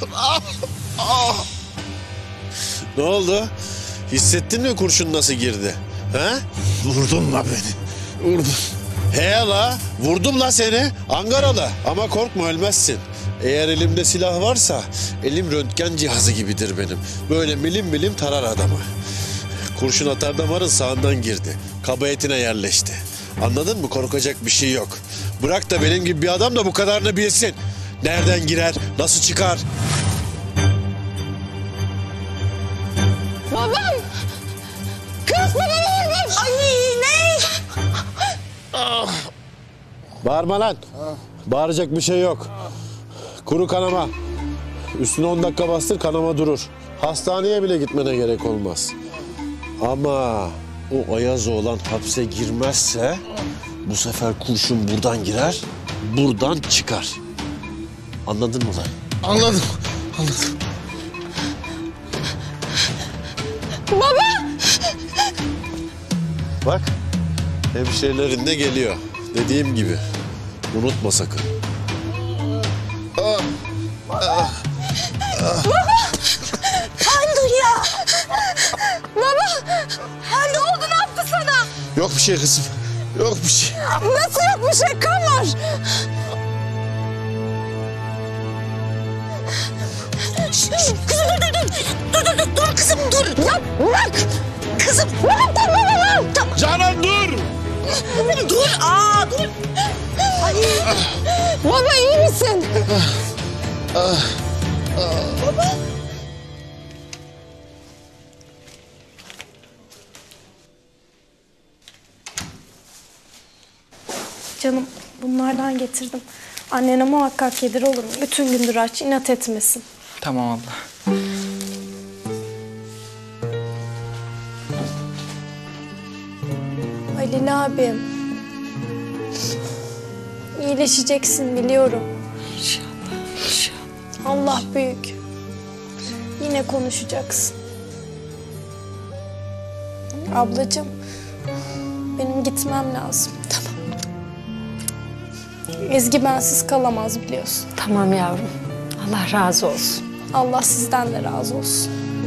Ne oldu? Hissettin mi kurşun nasıl girdi? He? Vurdun la beni. Vurdun. He la, vurdum la seni. Ankaralı. Ama korkma, ölmezsin. Eğer elimde silah varsa elim röntgen cihazı gibidir benim. Böyle milim milim tarar adamı. Kurşun atar damarın sağından girdi. Kaba etine yerleşti. Anladın mı? Korkacak bir şey yok. Bırak da benim gibi bir adam da bu kadarını bilsin. Nereden girer, nasıl çıkar? Babam! Kız babamı vurmuş! Ay ne? Bağırma lan. Bağıracak bir şey yok. Kuru kanama. Üstüne 10 dakika bastır, kanama durur. Hastaneye bile gitmene gerek olmaz. Ama o Ayaz oğlan hapse girmezse bu sefer kurşun buradan girer, buradan çıkar. Anladın mı lan? Anladım. Anladım. Baba! Bak, hemşehrilerin de geliyor. Dediğim gibi. Unutma sakın. Baba! Haldun ya! Baba! Hal ne oldu, ne yaptı sana? Yok bir şey kızım. Yok bir şey. Nasıl yok bir şey? Kan var! Kızım dur kızım dur. Ya bırak! Kızım. Bırak da baba! Tamam. Canan dur! Dur dur. Ay. Baba iyi misin? Baba. Canım bunlardan getirdim. Annene muhakkak yedir, olur mu? Bütün gündür aç, inat etmesin. Tamam abla. Halil abim. İyileşeceksin biliyorum. İnşallah, inşallah. Allah büyük. Yine konuşacaksın. Ablacığım, benim gitmem lazım. Tamam. Ezgi bensiz kalamaz biliyorsun. Tamam yavrum. Allah razı olsun. Allah sizden de razı olsun.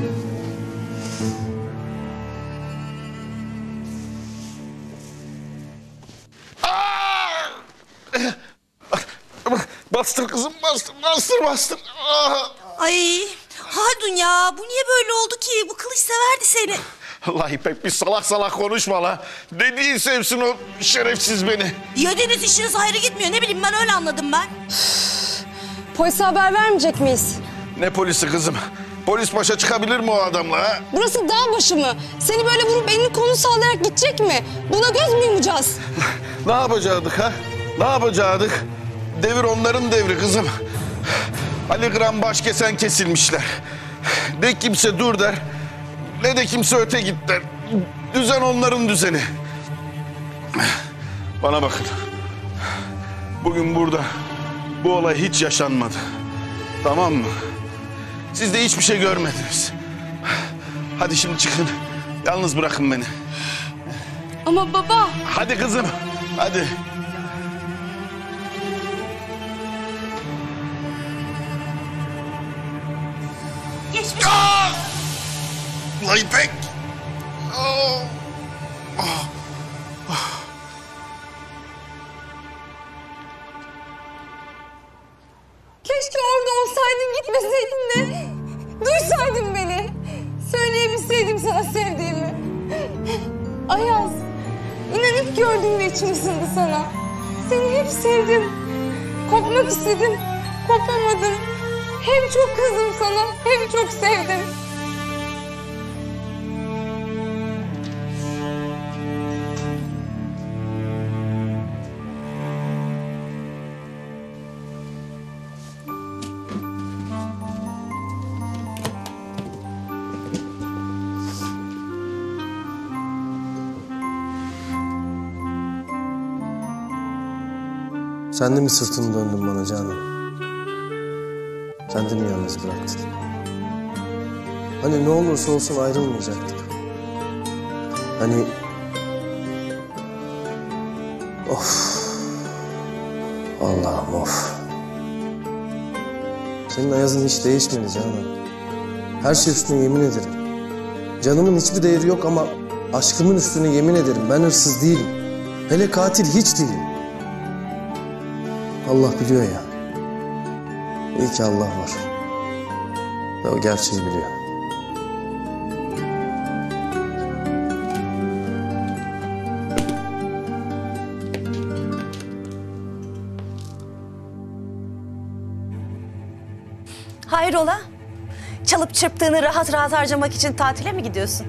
Bastır kızım, bastır. Ay Haldun ya, bu niye böyle oldu ki? Bu kılıç severdi seni. Allah İpek, bir salak konuşma la. Dediğin sevsin o şerefsiz beni. Ya deniz işiniz hayrı gitmiyor, ne bileyim ben, öyle anladım ben. Polise haber vermeyecek miyiz? Ne polisi kızım? Polis başa çıkabilir mi o adamla ha? Burası dağ başı mı? Seni böyle vurup elini kolunu sallayarak gidecek mi? Buna göz mü yumacağız? Ne yapacaktık ha? Ne yapacaktık? Devir onların devri kızım. Ali Gram baş kesen kesilmişler. Ne kimse dur der, ne de kimse öte git der. Düzen onların düzeni. Bana bakın. Bugün burada bu olay hiç yaşanmadı. Tamam mı? Siz de hiçbir şey görmediniz. Hadi şimdi çıkın. Yalnız bırakın beni. Ama baba. Hadi kızım. Hadi. Geçmiş. Ulan İpek. Keşke orada olsaydın, gitmeseydin de duysaydın beni. Söyleyebilseydim sana sevdiğimi. Ayaz, inan ilk gördüğümde içim ısındı sana. Seni hep sevdim. Kopmak istedim, kopamadım. Hem çok kızdım sana, hem çok sevdim. Sen de mi sırtını döndün bana Canan? Sen de mi yalnız bıraktın? Hani ne olursa olsun ayrılmayacaktık. Hani... Of... Allah'ım of... Senin Ayaz'ın hiç değişmedi Canan. Her şey üstüne yemin ederim. Canımın hiçbir değeri yok ama aşkımın üstüne yemin ederim. Ben hırsız değilim. Hele katil hiç değilim. Allah biliyor ya. İyi ki Allah var. Ve o gerçeği biliyor. Hayrola? Çalıp çırptığını rahat rahat harcamak için tatile mi gidiyorsun?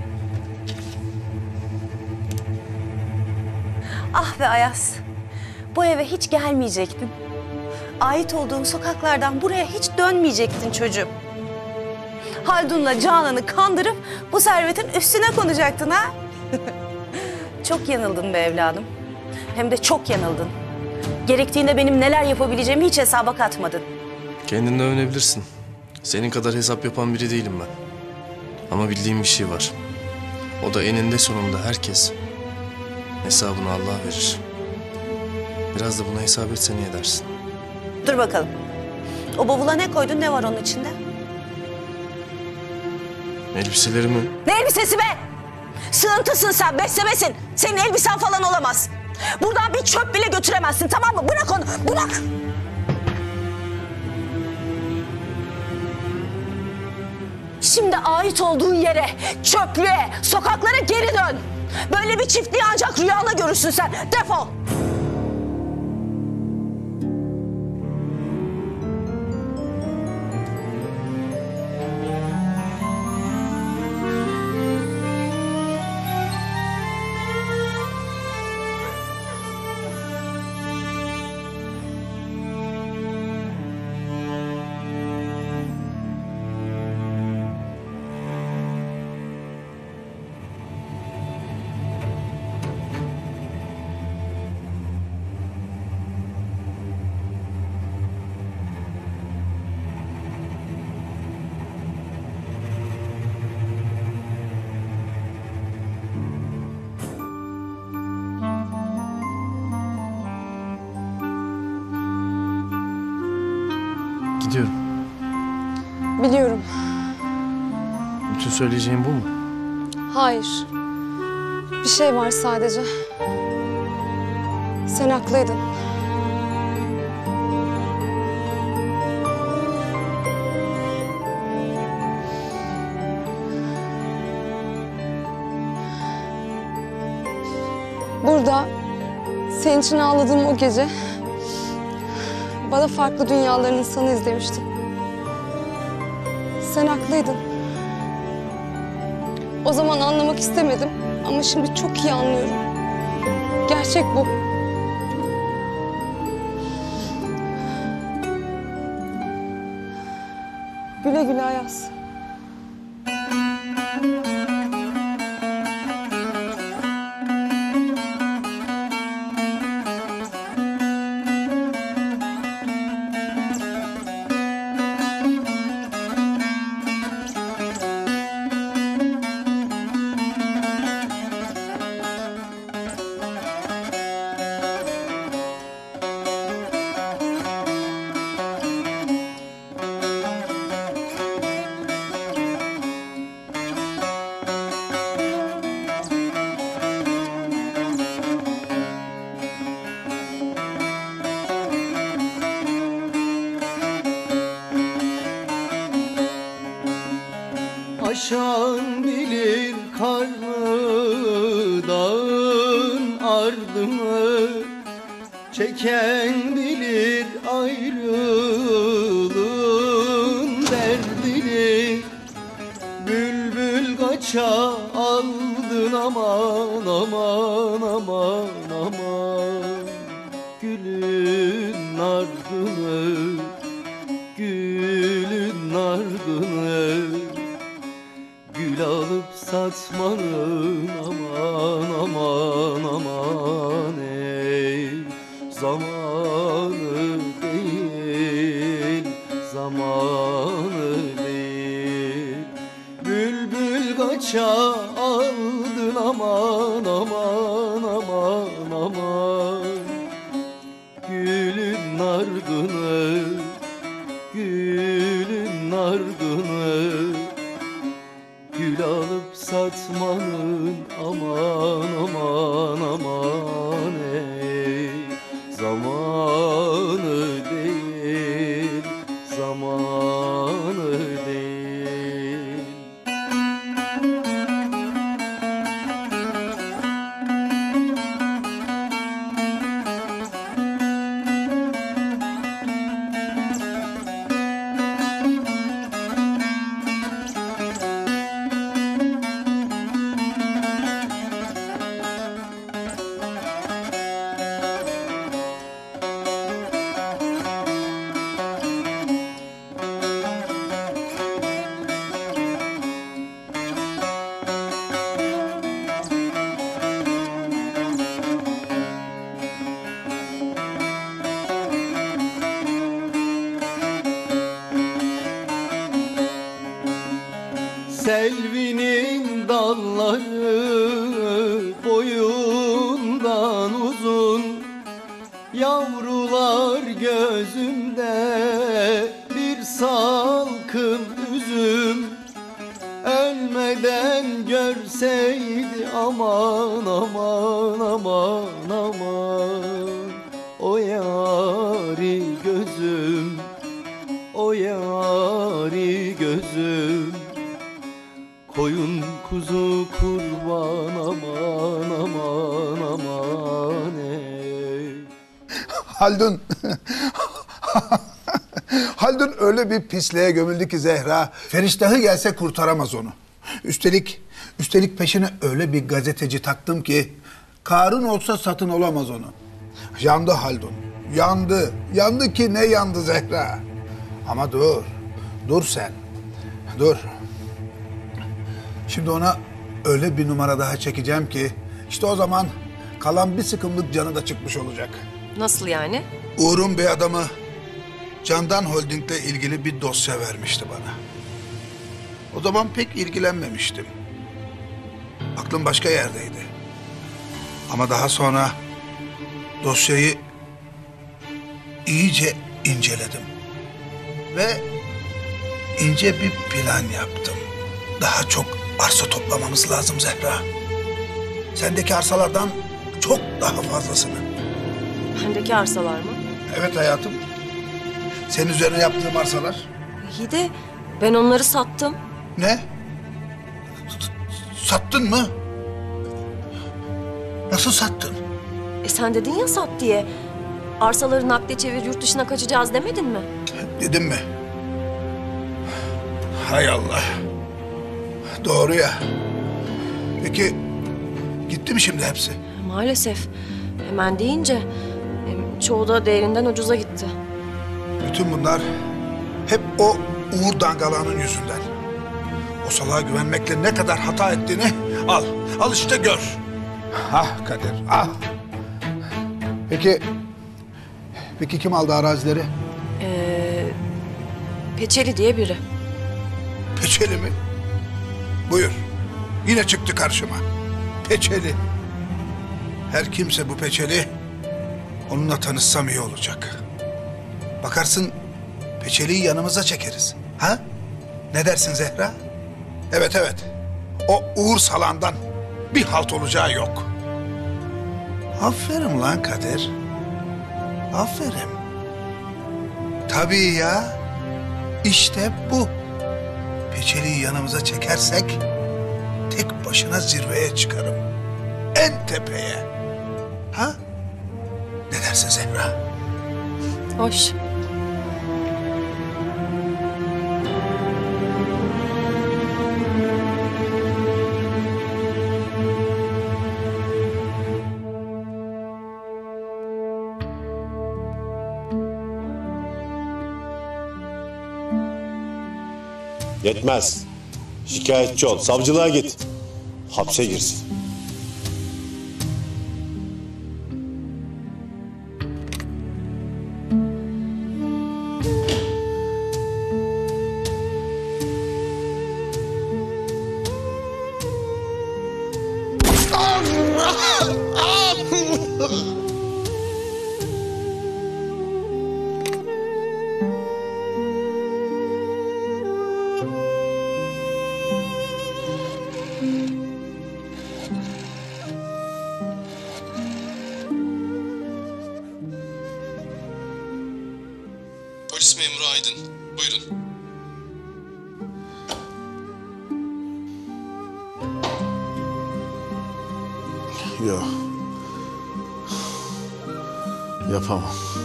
Ah be Ayaz. Bu eve hiç gelmeyecektin. Ait olduğun sokaklardan buraya hiç dönmeyecektin çocuğum. Haldun'la Canan'ı kandırıp bu servetin üstüne konacaktın ha? Çok yanıldın be evladım. Hem de çok yanıldın. Gerektiğinde benim neler yapabileceğimi hiç hesaba katmadın. Kendini övünebilirsin. Senin kadar hesap yapan biri değilim ben. Ama bildiğim bir şey var. O da eninde sonunda herkes hesabını Allah verir. Biraz da buna hesap etsen iyi edersin. Dur bakalım. O bavula ne koydun, ne var onun içinde? Elbiselerimi... Ne elbisesi be? Sığıntısın sen, beslemesin. Senin elbisen falan olamaz. Buradan bir çöp bile götüremezsin, tamam mı? Bırak onu, bırak! Şimdi ait olduğun yere, çöplüğe, sokaklara geri dön. Böyle bir çiftliği ancak rüyanda görürsün sen. Defol! Gidiyorum. Biliyorum. Bütün söyleyeceğim bu mu? Hayır. Bir şey var sadece. Sen haklıydın. Burada senin için ağladığım o gece bana farklı dünyaların insanı izlemiştim. Sen haklıydın. O zaman anlamak istemedim ama şimdi çok iyi anlıyorum. Gerçek bu. Güle güle Ayaz. aşan bilir karlı dağın ardını, çeken bilir ayrılığın derdini. Bülbül kaça aldın aman aman aman aman, gülün ardını, gülün ardını. Gül alıp satmanın aman aman aman ey, zamanı değil, zamanı değil. Bülbül kaça aldın aman aman aman aman, gülün ardını, gülün ardını. Gül alıp satmanın aman aman aman ey, zamanı değil, zamanı değil. Selvinin dalları boyundan uzun, yavrular gözümde bir salkım üzüm. Ölmeden görseydi aman aman aman aman, o yari gözüm, o yari gözüm. Koyun kuzu kurban aman aman aman ey. Haldun. Haldun öyle bir pisliğe gömüldü ki Zehra, Feriştah'ı gelse kurtaramaz onu. Üstelik peşine öyle bir gazeteci taktım ki Karun olsa satın olamaz onu. Yandı Haldun. Yandı. Yandı ki ne yandı Zehra. Ama dur. Dur sen. Dur. Şimdi ona öyle bir numara daha çekeceğim ki işte o zaman kalan bir sıkımlık canı da çıkmış olacak. Nasıl yani? Uğur'un bir adamı Candan Holding'le ilgili bir dosya vermişti bana. O zaman pek ilgilenmemiştim. Aklım başka yerdeydi. Ama daha sonra dosyayı iyice inceledim. Ve ince bir plan yaptım. Daha çok arsa toplamamız lazım Zehra. Sendeki arsalardan çok daha fazlasını. Bendeki arsalar mı? Evet hayatım. Senin üzerine yaptığım arsalar. İyi de ben onları sattım. Ne? Sattın mı? Nasıl sattın? Sen dedin ya sat diye. Arsaları nakde çevir, yurt dışına kaçacağız demedin mi? Dedim mi? Hay Allah. Doğru ya. Peki gitti mi şimdi hepsi? Maalesef. Hemen deyince çoğu da değerinden ucuza gitti. Bütün bunlar hep o Uğur dangalağının yüzünden. O salağa güvenmekle ne kadar hata ettiğini al. Al işte gör. Ah Kadir, ah. Peki kim aldı arazileri? Peçeli diye biri. Peçeli mi? Buyur. Yine çıktı karşıma. Peçeli. Her kimse bu Peçeli, onunla tanışsam iyi olacak. Bakarsın Peçeli'yi yanımıza çekeriz. Ha? Ne dersin Zehra? Evet. O Uğur salandan bir halt olacağı yok. Aferin lan Kadir. Aferin. Tabii ya. İşte bu. Peçeliği yanımıza çekersek tek başına zirveye çıkarım. En tepeye. Ha? Ne dersin Zehra? Hoş. Yetmez. Şikayetçi ol. Savcılığa git. Hapse girsin. Polis memuru Aydın. Buyurun. Yok. Yapamam.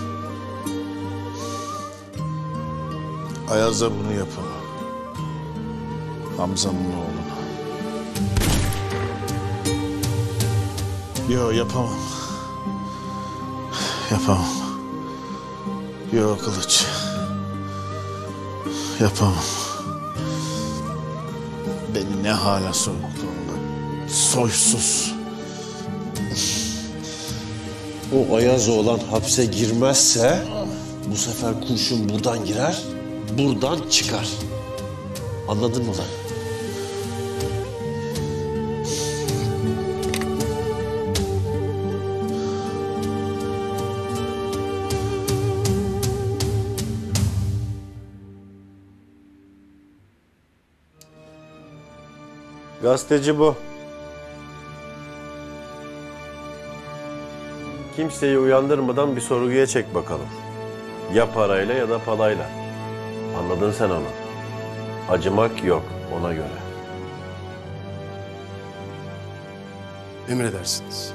Ayaz'a bunu yapamam. Hamza'nın oğluna. Yok yapamam. Yapamam. Yok Kılıç. Yapamam. Beni ne hale soktuğunda soysuz. O Ayaz oğlan hapse girmezse bu sefer kurşun buradan girer, buradan çıkar. Anladın mı lan? Gazeteci bu. Kimseyi uyandırmadan bir sorguya çek bakalım. Ya parayla ya da palayla. Anladın sen onu. Acımak yok ona göre. Emredersiniz.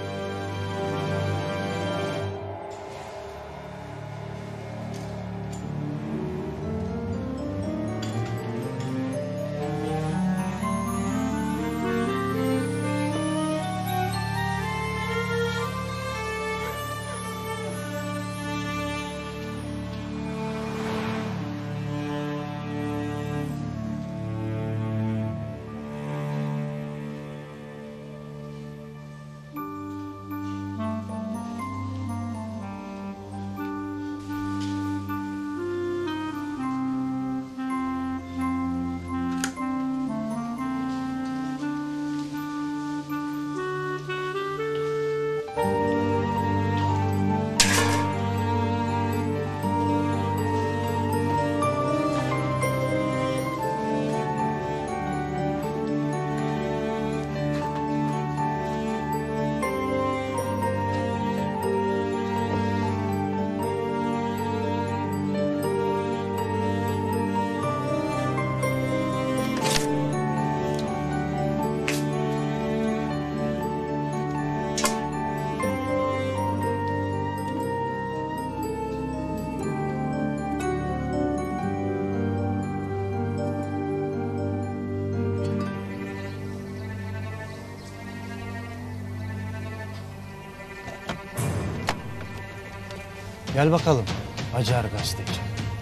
Gel bakalım Hacer gazeteci.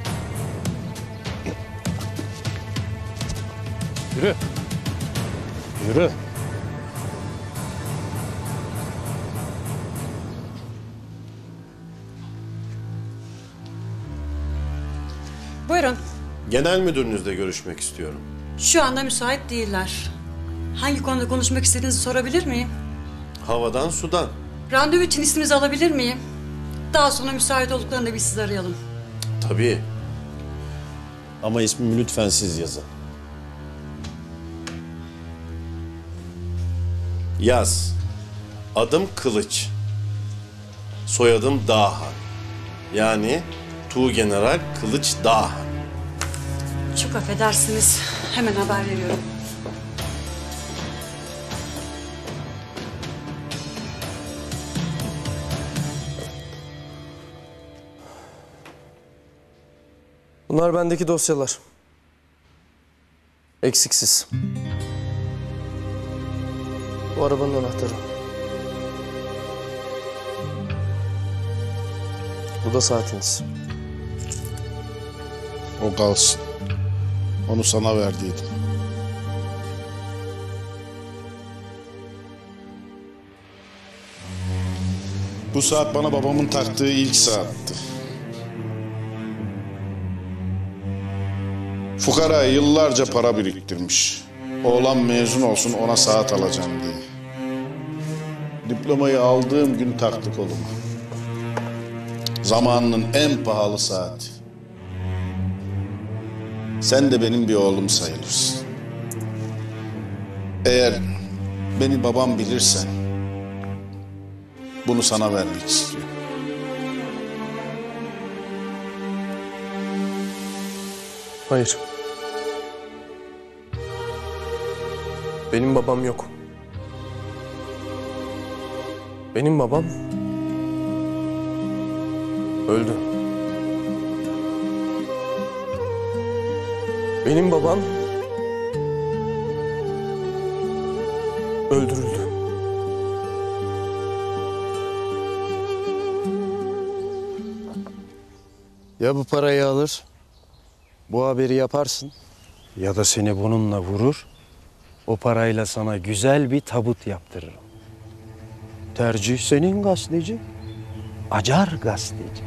Yürü. Yürü. Buyurun. Genel müdürünüzle görüşmek istiyorum. Şu anda müsait değiller. Hangi konuda konuşmak istediğinizi sorabilir miyim? Havadan sudan. Randevu için isminizi alabilir miyim? Daha sonra müsait olduklarında biz sizi arayalım. Tabii. Ama ismimi lütfen siz yazın. Yaz. Adım Kılıç. Soyadım Dağhan. Yani Tuğgeneral Kılıç Dağhan. Çok affedersiniz. Hemen haber veriyorum. Bunlar bendeki dosyalar. Eksiksiz. Bu arabanın anahtarı. Bu da saatiniz. O kalsın. Onu sana verdiydim. Bu saat bana babamın taktığı ilk saatti. Fukara yıllarca para biriktirmiş. Oğlan mezun olsun ona saat alacağım diye. Diplomayı aldığım gün taktı koluma. Zamanının en pahalı saati. Sen de benim bir oğlum sayılırsın. Eğer beni babam bilirsen bunu sana vermek istiyorum. Hayır. Benim babam yok. Benim babam öldü. Benim babam öldürüldü. Ya bu parayı alır, bu haberi yaparsın ya da seni bununla vurur, o parayla sana güzel bir tabut yaptırırım. Tercih senin gazeteci, acar gazeteci.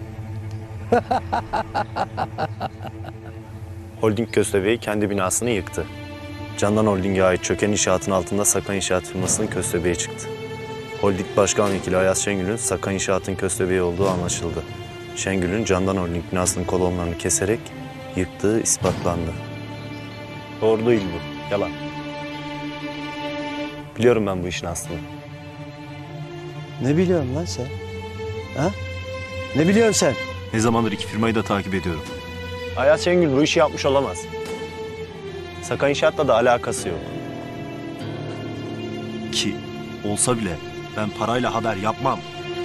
Holding köstebeği kendi binasını yıktı. Candan Holding'e ait çöken inşaatın altında Sakan İnşaat firmasının köstebeği çıktı. Holding Başkan Vekili Ayaz Şengül'ün Sakan İnşaat'ın köstebeği olduğu anlaşıldı. Şengül'ün Candan Holding binasının kolonlarını keserek yıktığı ispatlandı. Doğru değil bu, yalan. Biliyorum ben bu işin aslını. Ne biliyorsun lan sen? Ha? Ne biliyorsun sen? Ne zamandır iki firmayı da takip ediyorum. Ayaz Şengül bu işi yapmış olamaz. Sakan İnşaat'la da alakası yok. Ki olsa bile ben parayla haber yapmam.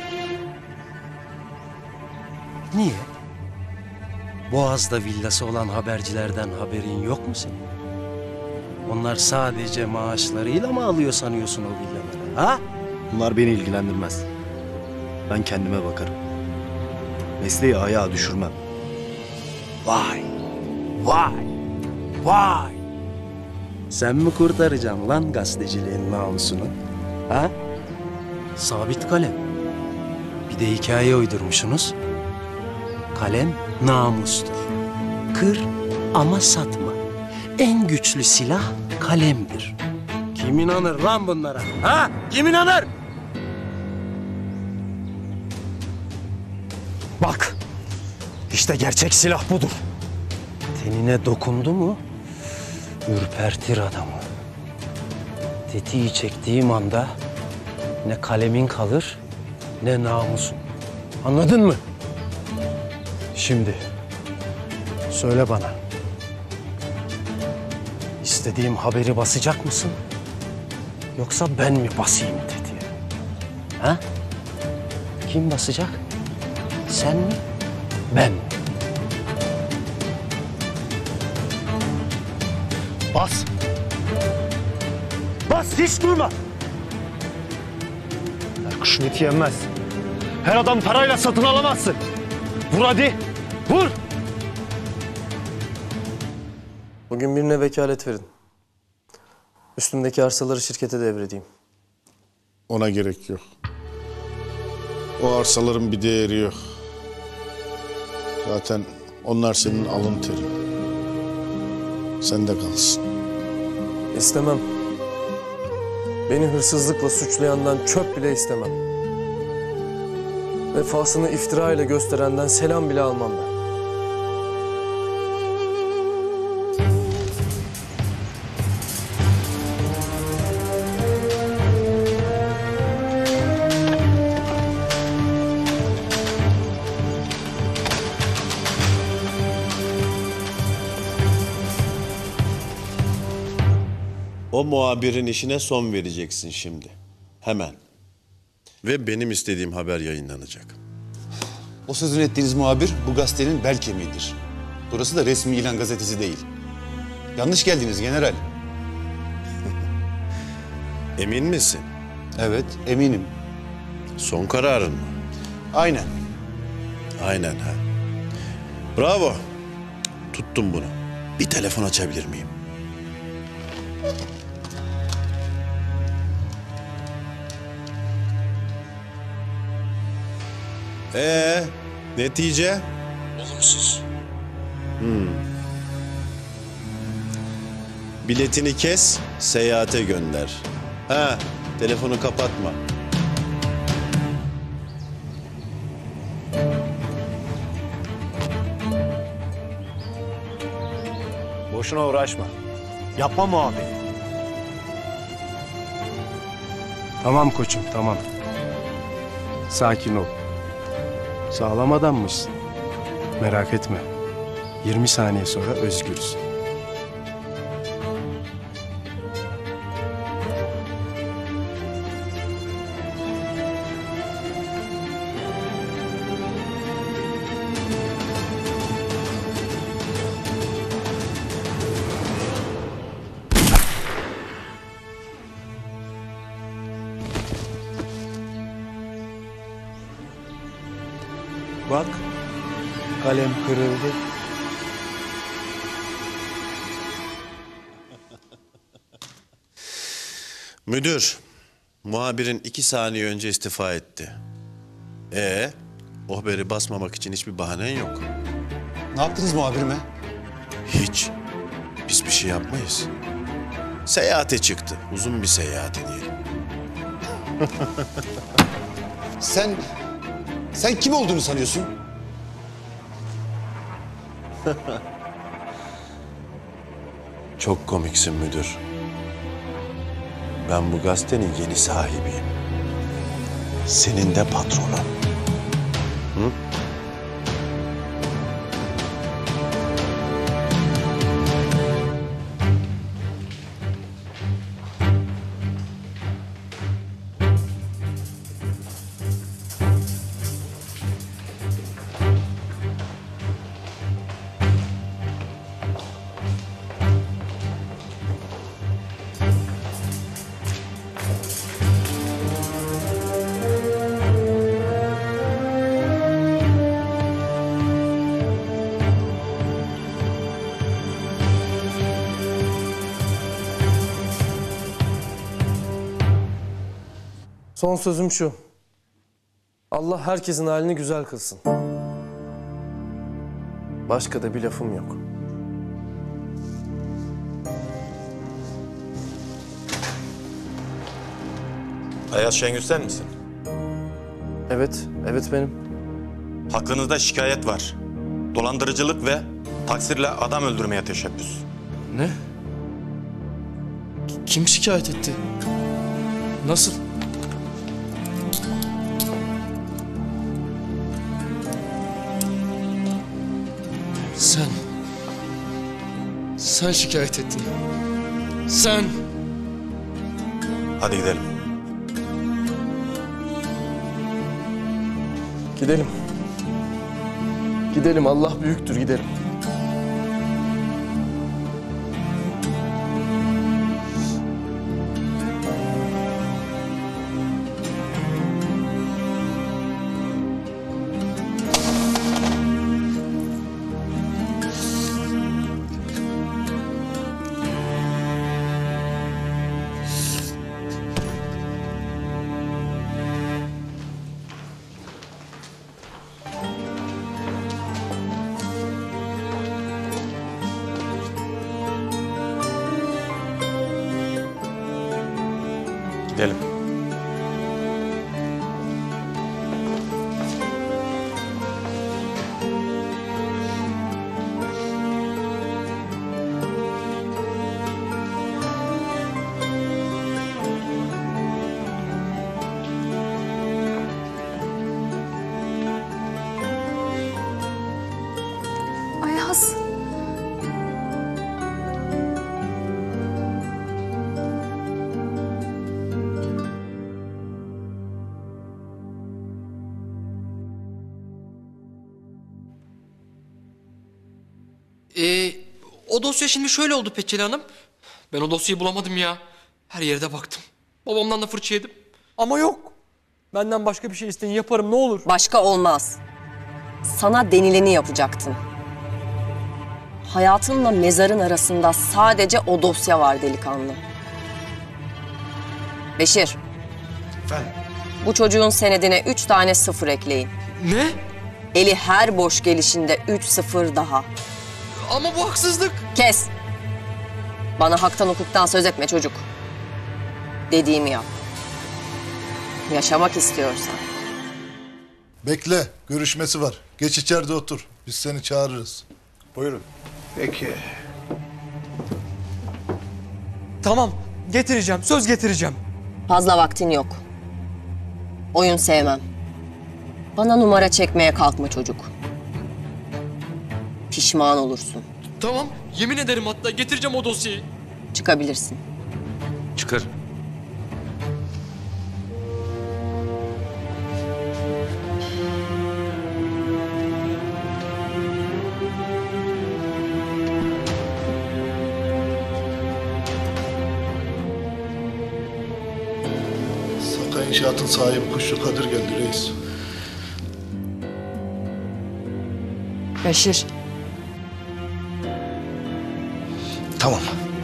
Niye? Boğaz'da villası olan habercilerden haberin yok mu senin? Onlar sadece maaşlarıyla mı alıyor sanıyorsun o villaları, ha? Bunlar beni ilgilendirmez. Ben kendime bakarım. Mesleği ayağa düşürmem. Vay, vay, vay. Sen mi kurtaracaksın lan gazeteciliğin namusunu, ha? Sabit kalem. Bir de hikaye uydurmuşsunuz. Kalem namustur. Kır ama satma. En güçlü silah kalemdir. Kim inanır lan bunlara? Ha? Kim inanır? Bak, işte gerçek silah budur. Tenine dokundu mu, ürpertir adamı. Tetiği çektiğim anda ne kalemin kalır, ne namusun. Anladın mı? Şimdi söyle bana. İstediğim haberi basacak mısın? Yoksa ben mi basayım tetiğe? Ha? Kim basacak? Sen mi? Ben mi? Bas! Bas, hiç durma! Her kuşun eti yenmez. Her adam parayla satın alamazsın. Vur hadi, vur! Bugün birine vekalet verin. Üstümdeki arsaları şirkete devredeyim. Ona gerek yok. O arsaların bir değeri yok. Zaten onlar senin alın terin. Sende kalsın. İstemem. Beni hırsızlıkla suçlayandan çöp bile istemem. Vefasını iftira ile gösterenden selam bile almam ben. O muhabirin işine son vereceksin şimdi. Hemen. Ve benim istediğim haber yayınlanacak. O sözünü ettiğiniz muhabir bu gazetenin bel kemiğidir. Burası da resmi ilan gazetesi değil. Yanlış geldiniz general. Emin misin? Evet, eminim. Son kararın mı? Aynen. Aynen ha. Bravo. Tuttum bunu. Bir telefon açabilir miyim? Netice? Olumsuz. Biletini kes, seyahate gönder. Ha, telefonu kapatma. Boşuna uğraşma. Yapma muhabbeti. Tamam koçum, tamam. Sakin ol. Sağlam adammışsın. Merak etme. 20 saniye sonra özgürüz. Bak, kalem kırıldı. Müdür, muhabirin 2 saniye önce istifa etti. O haberi basmamak için hiçbir bahanen yok. Ne yaptınız muhabirime? Hiç. Biz bir şey yapmayız. Seyahate çıktı. Uzun bir seyahate diyelim. Sen kim olduğunu sanıyorsun? Çok komiksin müdür. Ben bu gazetenin yeni sahibiyim. Senin de patronun. Hı? Son sözüm şu. Allah herkesin halini güzel kılsın. Başka da bir lafım yok. Ayaz Şengül sen misin? Evet benim. Hakkınızda şikayet var. Dolandırıcılık ve taksirle adam öldürmeye teşebbüs. Ne? Kim şikayet etti? Nasıl? Sen şikayet ettin. Sen. Hadi gidelim. Gidelim. Gidelim, Allah büyüktür, gidelim. Gidelim. Ayaz. O dosya şimdi şöyle oldu Peçeli Hanım. Ben o dosyayı bulamadım ya. Her yerde baktım. Babamdan da fırça yedim. Ama yok. Benden başka bir şey isteyin yaparım ne olur. Başka olmaz. Sana denileni yapacaktın. Hayatınla mezarın arasında sadece o dosya var delikanlı. Beşir. Efendim? Bu çocuğun senedine 3 tane 0 ekleyin. Ne? Eli her boş gelişinde 3 0 daha. Ama bu haksızlık. Kes. Bana haktan hukuktan söz etme çocuk. Dediğimi yap. Yaşamak istiyorsan. Bekle, görüşmesi var. Geç içeride otur. Biz seni çağırırız. Buyurun. Peki. Tamam, getireceğim. Söz getireceğim. Fazla vaktin yok. Oyun sevmem. Bana numara çekmeye kalkma çocuk. Pişman olursun. Tamam, yemin ederim hatta getireceğim o dosyayı. Çıkabilirsin. Çıkar. Saka İnşaat'ın sahibi Kuşlu Kadir geldi reis. Beşir. Tamam.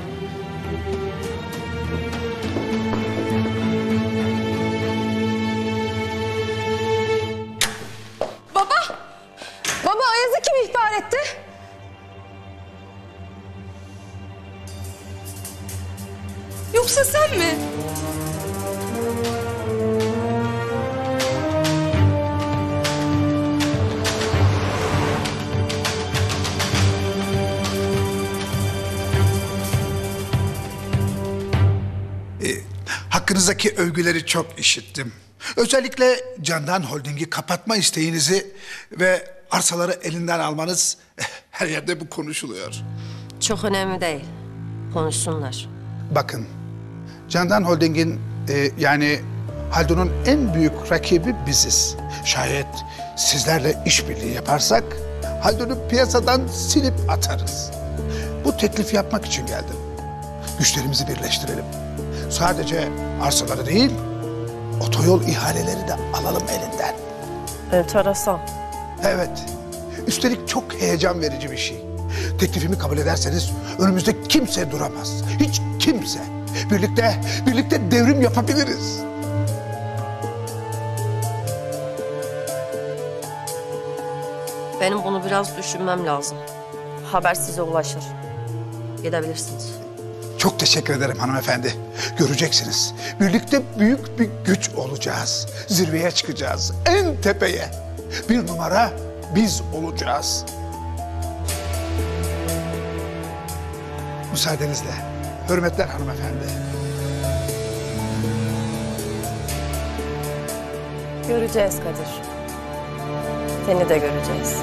Baba! Baba Ayaz'ı kim ihbar etti? Yoksa sen mi? Hakkınızdaki övgüleri çok işittim. Özellikle Candan Holding'i kapatma isteğinizi ve arsaları elinden almanız her yerde bu konuşuluyor. Çok önemli değil. Konuşsunlar. Bakın, Candan Holding'in yani Haldun'un en büyük rakibi biziz. Şayet sizlerle işbirliği yaparsak Haldun'u piyasadan silip atarız. Bu teklifi yapmak için geldim. Güçlerimizi birleştirelim. Sadece arsaları değil, otoyol ihaleleri de alalım elinden. Enteresan. Evet. Üstelik çok heyecan verici bir şey. Teklifimi kabul ederseniz önümüzde kimse duramaz. Hiç kimse. Birlikte devrim yapabiliriz. Benim bunu biraz düşünmem lazım. Haber size ulaşır. Gidebilirsiniz. Çok teşekkür ederim hanımefendi. Göreceksiniz. Birlikte büyük bir güç olacağız. Zirveye çıkacağız. En tepeye. Bir numara biz olacağız. Müsaadenizle. Hürmetler hanımefendi. Göreceğiz Kadir. Seni de göreceğiz.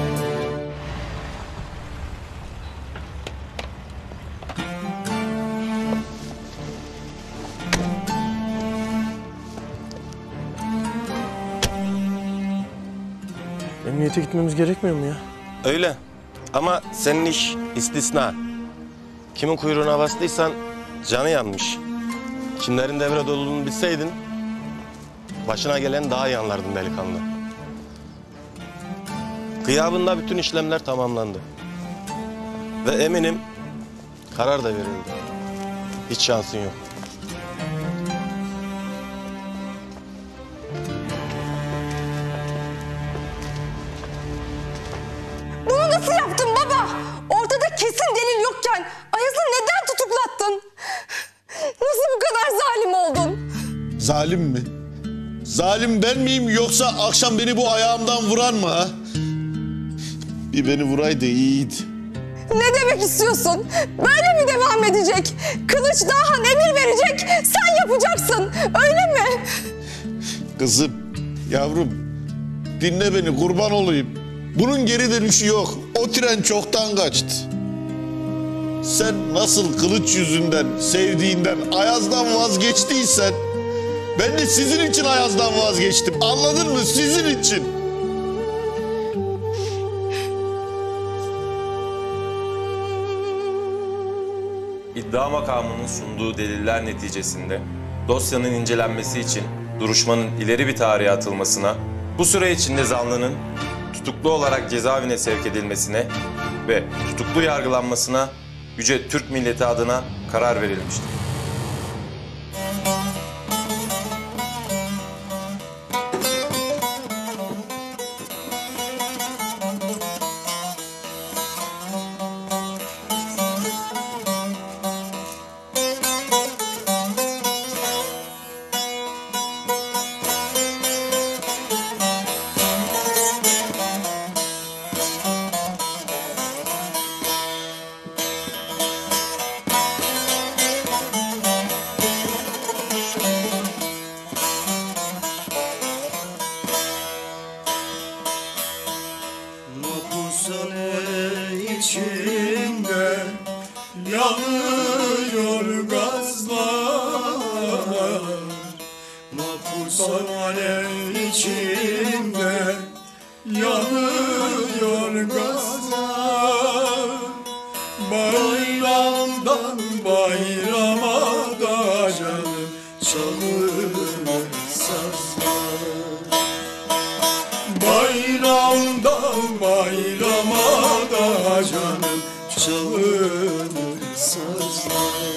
Emniyete gitmemiz gerekmiyor mu ya? Öyle. Ama senin iş istisna. Kimin kuyruğuna bastıysan canı yanmış. Kimlerin devre dolduğunu bilseydin başına gelen daha iyi anlardın delikanlı. Gıyabında bütün işlemler tamamlandı. Ve eminim karar da verildi. Hiç şansın yok. Bunu nasıl yaptın baba? Ortada kesin delil yokken Ayaz'ı neden tutuklattın? Nasıl bu kadar zalim oldun? Zalim mi? Zalim ben miyim yoksa akşam beni bu ayağımdan vuran mı ha? Bir beni vuraydı iyiydi. Ne demek istiyorsun? Böyle mi devam edecek? Kılıç Dahan emir verecek, sen yapacaksın. Öyle mi? Kızım, yavrum dinle beni kurban olayım. Bunun geri dönüşü yok. O tren çoktan kaçtı. Sen nasıl kılıç yüzünden, sevdiğinden, Ayaz'dan vazgeçtiysen ben de sizin için Ayaz'dan vazgeçtim. Anladın mı? Sizin için. iddia makamının sunduğu deliller neticesinde dosyanın incelenmesi için duruşmanın ileri bir tarihe atılmasına, bu süre içinde zanlının tutuklu olarak cezaevine sevk edilmesine ve tutuklu yargılanmasına Yüce Türk milleti adına karar verilmiştir. içinde yanıyor gazlar, Mapushane içinde yanıyor gazlar. Bayramdan bayrama da canım çalır sazlar. Bayramdan bayrama da canım çalır sazlar.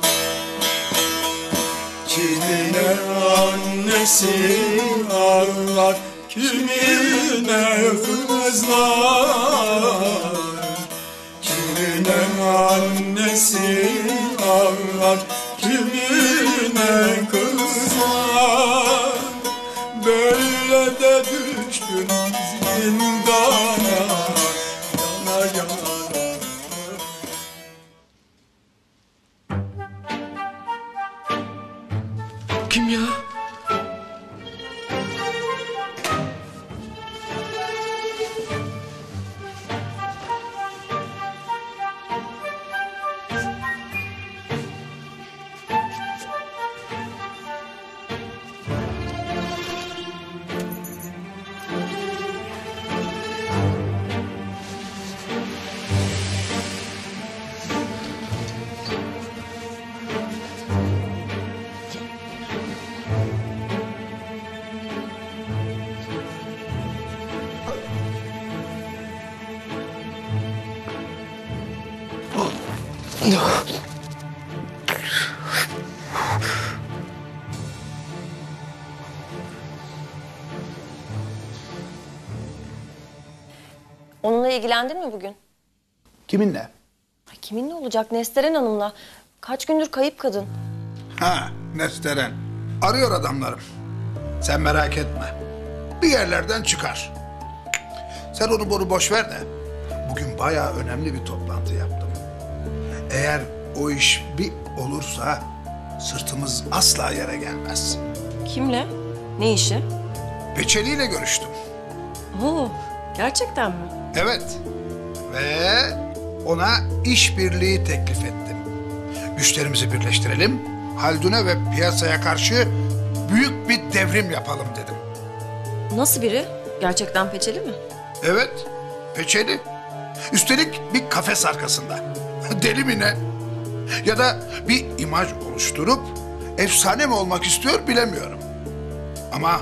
Kimine annesi ağlar, kimine kızlar. Kimine annesi ağlar, kimine kızlar. Böyle de düştüm zindana, yana yana. Kim ya? Onunla ilgilendin mi bugün? Kiminle? Ay, kiminle olacak? Nesteren Hanım'la. Kaç gündür kayıp kadın. Ha, Nesteren. Arıyor adamlarım. Sen merak etme. Bir yerlerden çıkar. Sen onu boş ver de. Bugün bayağı önemli bir toplantı yaptım. Eğer o iş bir olursa sırtımız asla yere gelmez. Kimle? Ne işi? Peçeli ile görüştüm. Oo, gerçekten mi? Evet. Ve ona işbirliği teklif ettim. Güçlerimizi birleştirelim, Haldun'a ve piyasaya karşı büyük bir devrim yapalım dedim. Nasıl biri? Gerçekten peçeli mi? Evet, peçeli. Üstelik bir kafes arkasında. Deli mi ne? Ya da bir imaj oluşturup efsane mi olmak istiyor bilemiyorum. Ama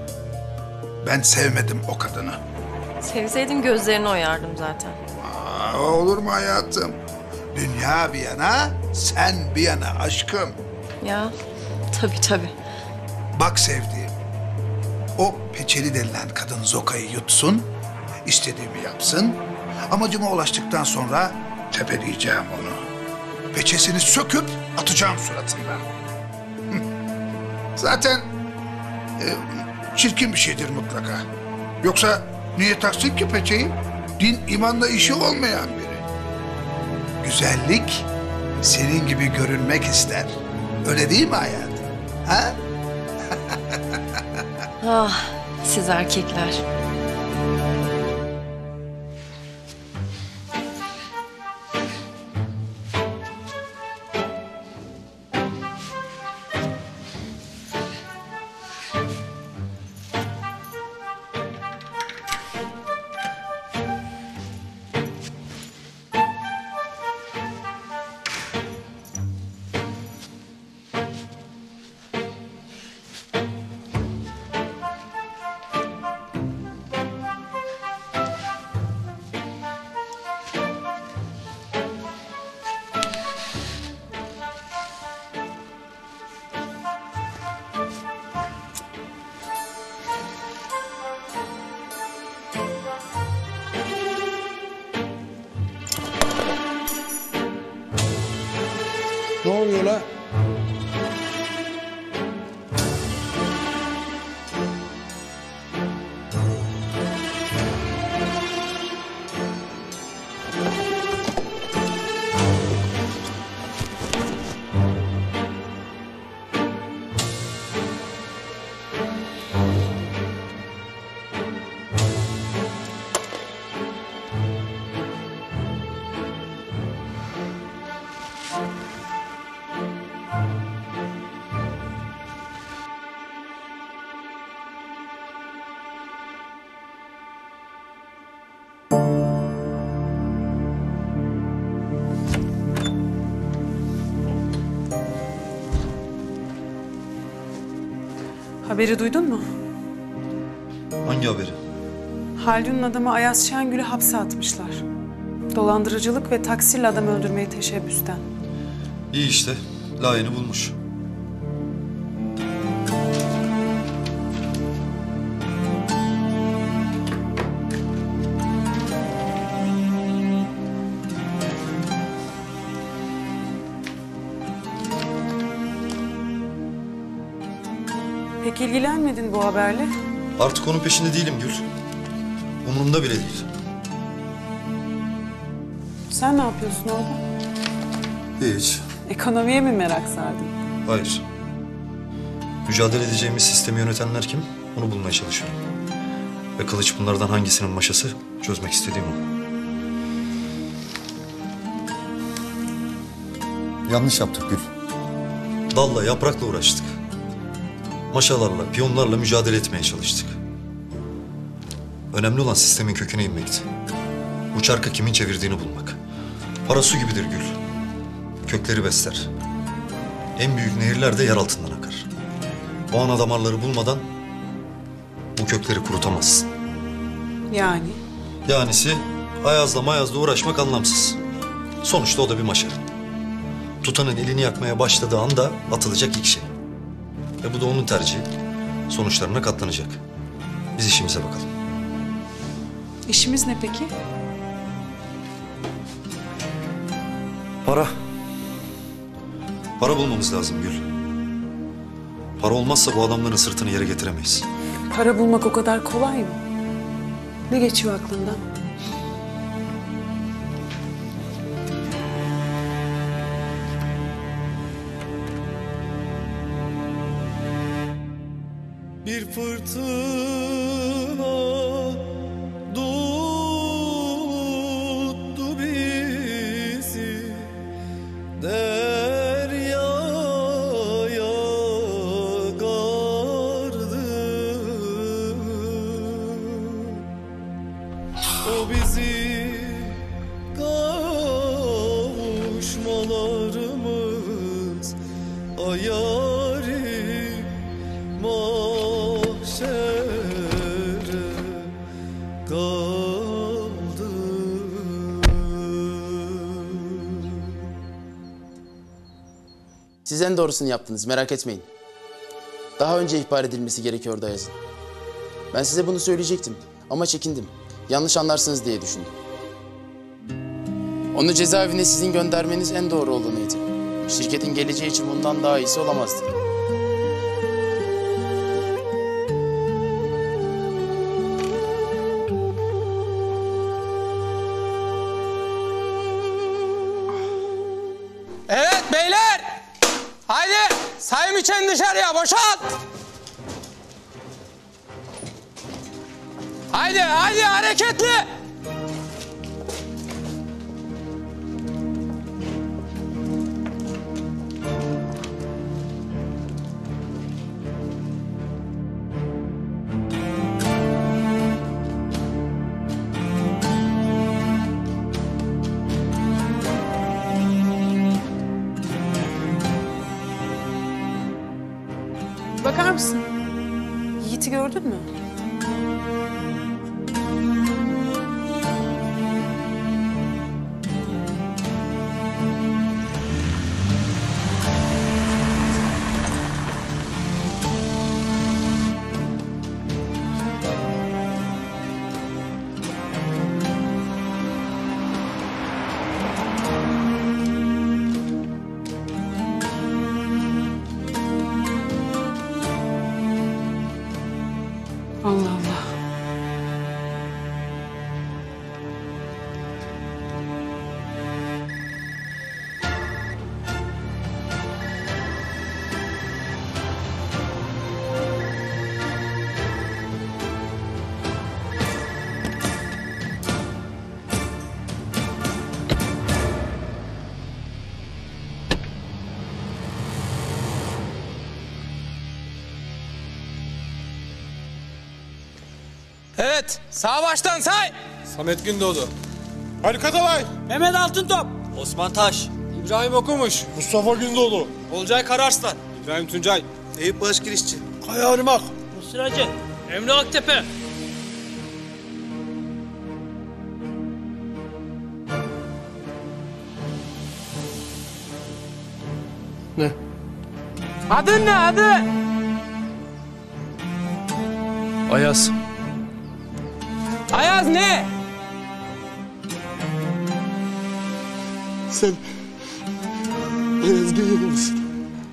ben sevmedim o kadını. Sevseydin gözlerini oyardım zaten. Olur mu hayatım? Dünya bir yana, sen bir yana aşkım. Ya, tabii. Bak sevdiğim, o peçeli denilen kadın Zoka'yı yutsun, istediğimi yapsın. Amacıma ulaştıktan sonra tepeleyeceğim onu. Peçesini söküp atacağım suratından. Zaten çirkin bir şeydir mutlaka. Yoksa niye taksın ki peçeyi? Din imanla işi olmayan biri. Güzellik senin gibi görünmek ister. Öyle değil mi hayatım? Ha? Ah, siz erkekler. oluyor la? Haberi duydun mu? Hangi haberi? Haldun'un adamı Ayaz Şengül'ü hapse atmışlar. Dolandırıcılık ve taksirle adam öldürmeyi teşebbüsten. İyi işte. Layığını bulmuş. Pek ilgilenmedin bu haberle. Artık onun peşinde değilim Gül. Umurumda bile değil. Sen ne yapıyorsun orada? Hiç. Ekonomiye mi merak sardın? Hayır. Mücadele edeceğimiz sistemi yönetenler kim? Onu bulmaya çalışıyorum. Ve Kılıç bunlardan hangisinin maşası? Çözmek istediğim o. Yanlış yaptık Gül. Dalla, yaprakla uğraştık. Maşalarla, piyonlarla mücadele etmeye çalıştık. Önemli olan sistemin köküne inmekti. Bu çarkı kimin çevirdiğini bulmak. Para su gibidir Gül. Kökleri besler. En büyük nehirler de yer altından akar. O ana damarları bulmadan bu kökleri kurutamazsın. Yani? Yanisi Ayaz'la Mayaz'la uğraşmak anlamsız. Sonuçta o da bir maşa. Tutanın elini yakmaya başladığı anda atılacak ilk şey. Ve bu da onun tercihi. Sonuçlarına katlanacak. Biz işimize bakalım. İşimiz ne peki? Para. Para bulmamız lazım Gül. Para olmazsa bu adamların sırtını yere getiremeyiz. Para bulmak o kadar kolay mı? Ne geçiyor aklından? Bir fırtına tuttu bizi deryaya gardı. O bizi kavuşmalarımız ayari mahşere kaldı. Siz en doğrusunu yaptınız, merak etmeyin. Daha önce ihbar edilmesi gerekiyordu Ayaz'ın. Ben size bunu söyleyecektim ama çekindim. Yanlış anlarsınız diye düşündüm. Onu cezaevine sizin göndermeniz en doğru olanıydı. Şirketin geleceği için bundan daha iyisi olamazdı. Evet beyler. Haydi sayım için dışarıya boşalt. Haydi hareketli. Bakar mısın? Yiğit'i gördün mü? Allah Allah. Evet, sağ baştan say. Samet Gündoğdu. Haluk Atalay. Mehmet Altıntop. Osman Taş. İbrahim Okumuş. Mustafa Gündoğdu. Olcay Kararslan. İbrahim Tuncay. Eyüp Başkirişçi. Kaya Irmak. Muhsin Hacı. Emre Aktepe. Ne? Adın ne adı? Ayaz. Ayaz ne? Sen Ayaz biliyor musun?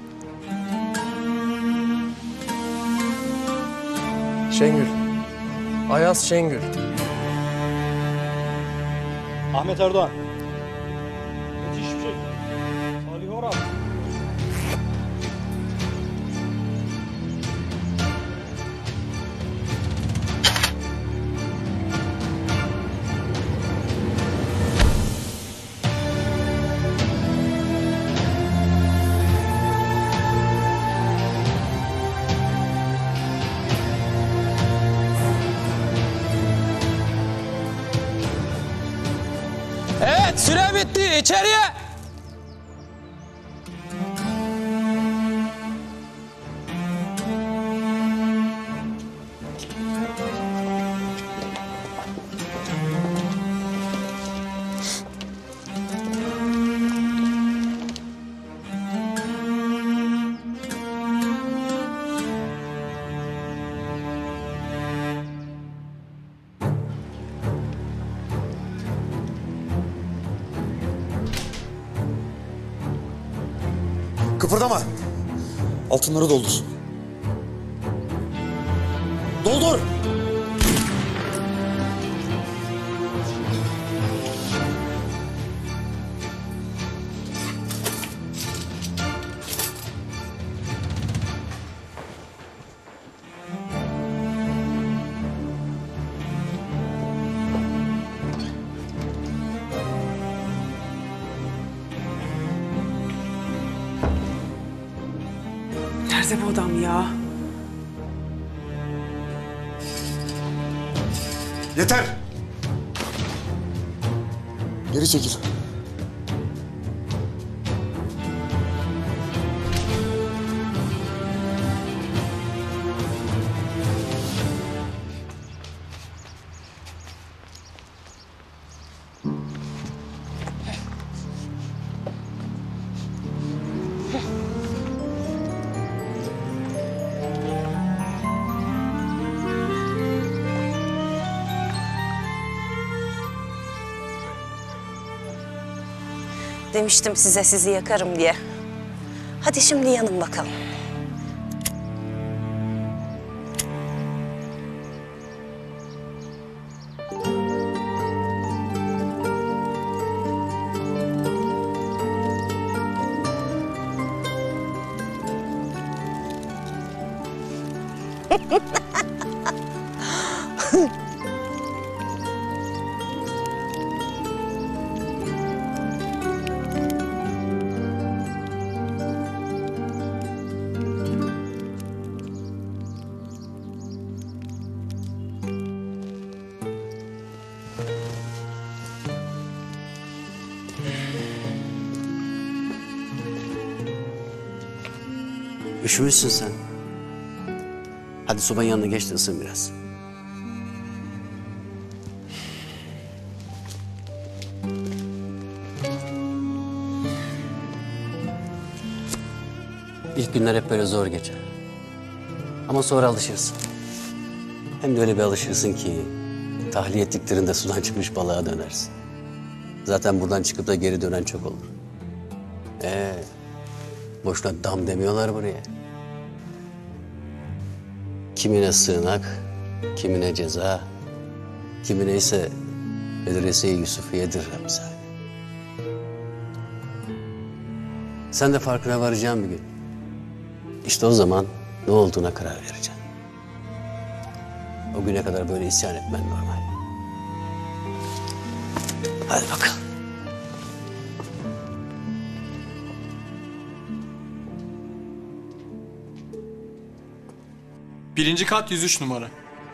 Şengül. Ayaz Şengül. Ahmet Erdoğan. Müthiş bir şey. Salih Oral. Evet, süre bitti. İçeriye. Kıpırdama. Altınları doldur. Doldur. Nerede bu adam ya? Yeter. Geri çekil. Demiştim size sizi yakarım diye. Hadi şimdi yanın bakalım. Üşümüşsün sen. Hadi sobanın yanına geç de ısın biraz. İlk günler hep böyle zor geçer. Ama sonra alışırsın. Hem de öyle bir alışırsın ki tahliye ettiklerinde sudan çıkmış balığa dönersin. Zaten buradan çıkıp da geri dönen çok olur. Boşuna dam demiyorlar buraya. Kimine sığınak, Kimine ceza, kimine ise medrese-i Yusufiye'dir Remzi. Sen de farkına varacaksın bir gün. İşte o zaman ne olduğuna karar vereceksin. O güne kadar böyle isyan etmen normal. Hadi bakalım. Birinci kat 103 numara.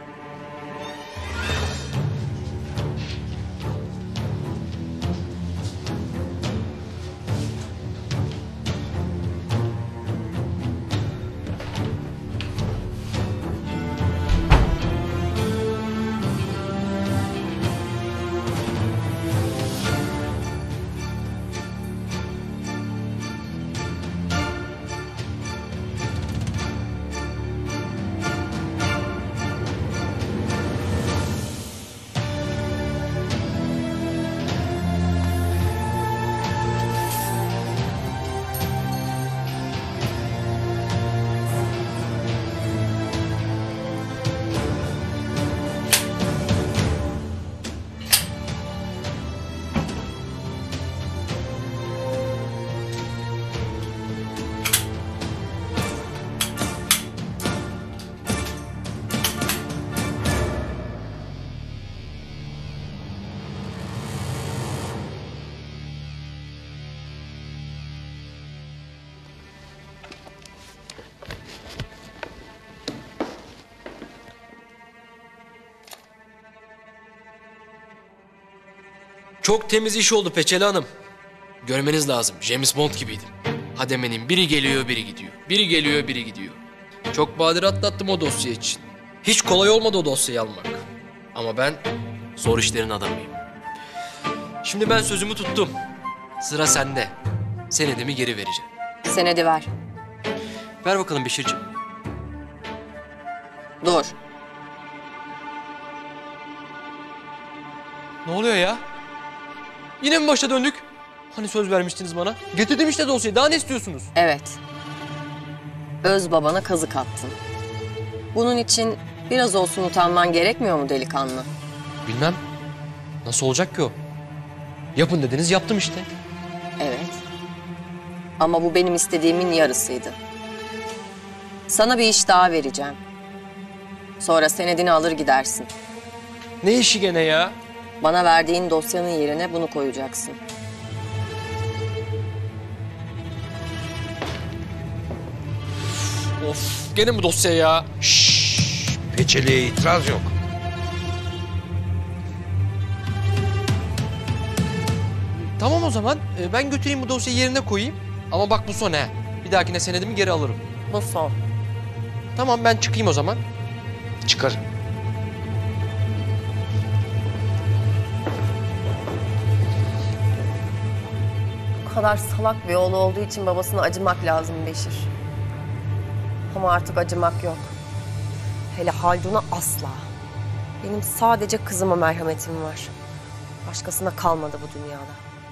Çok temiz iş oldu Peçeli Hanım. Görmeniz lazım. James Bond gibiydim. Hademenin biri geliyor biri gidiyor. Biri geliyor biri gidiyor. Çok badire atlattım o dosya için. Hiç kolay olmadı o dosyayı almak. Ama ben zor işlerin adamıyım. Şimdi ben sözümü tuttum. Sıra sende. Senedimi geri vereceğim. Senedi ver. Ver bakalım Beşir'cim. Dur. Ne oluyor ya? Yine mi başa döndük? Hani söz vermiştiniz bana? Getirdim işte dosyayı. Daha ne istiyorsunuz? Evet. Öz babana kazık attın. Bunun için biraz olsun utanman gerekmiyor mu delikanlı? Bilmem. Nasıl olacak ki o? Yapın dediniz, yaptım işte. Evet. Ama bu benim istediğimin yarısıydı. Sana bir iş daha vereceğim. Sonra senedini alır gidersin. Ne işi gene ya? Bana verdiğin dosyanın yerine bunu koyacaksın. Of, gene mi dosya ya? Peçeliğe itiraz yok. Tamam o zaman. Ben götüreyim bu dosyayı yerine koyayım. Ama bak bu son he. Bir dahakine senedimi geri alırım. Bu son. Tamam ben çıkayım o zaman. Çıkar. Bu kadar salak bir oğlu olduğu için babasına acımak lazım Beşir. Ama artık acımak yok. Hele Haldun'a asla. Benim sadece kızıma merhametim var. Başkasına kalmadı bu dünyada.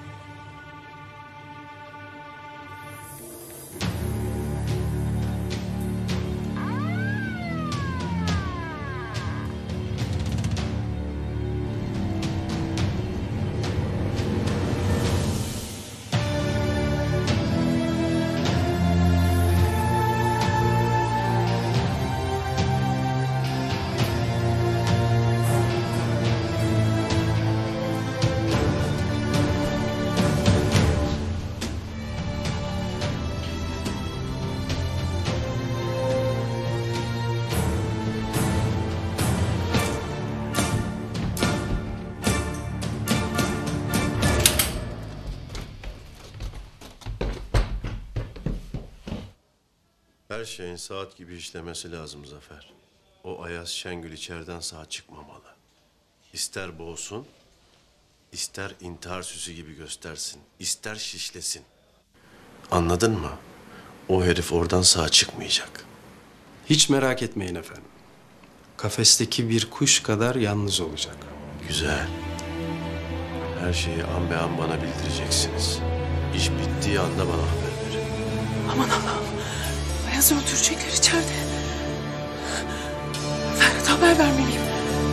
Her şeyin saat gibi işlemesi lazım Zafer. O Ayaz Şengül içeriden sağ çıkmamalı. İster boğsun, ister intihar süsü gibi göstersin, ister şişlesin. Anladın mı? O herif oradan sağ çıkmayacak. Hiç merak etmeyin efendim. Kafesteki bir kuş kadar yalnız olacak. Güzel. Her şeyi an be an bana bildireceksiniz. İş bittiği anda bana haber verin. Aman Allah'ım. Ayaz'ı öldürecekler içeride. Ferhat haber haber vermeliyim.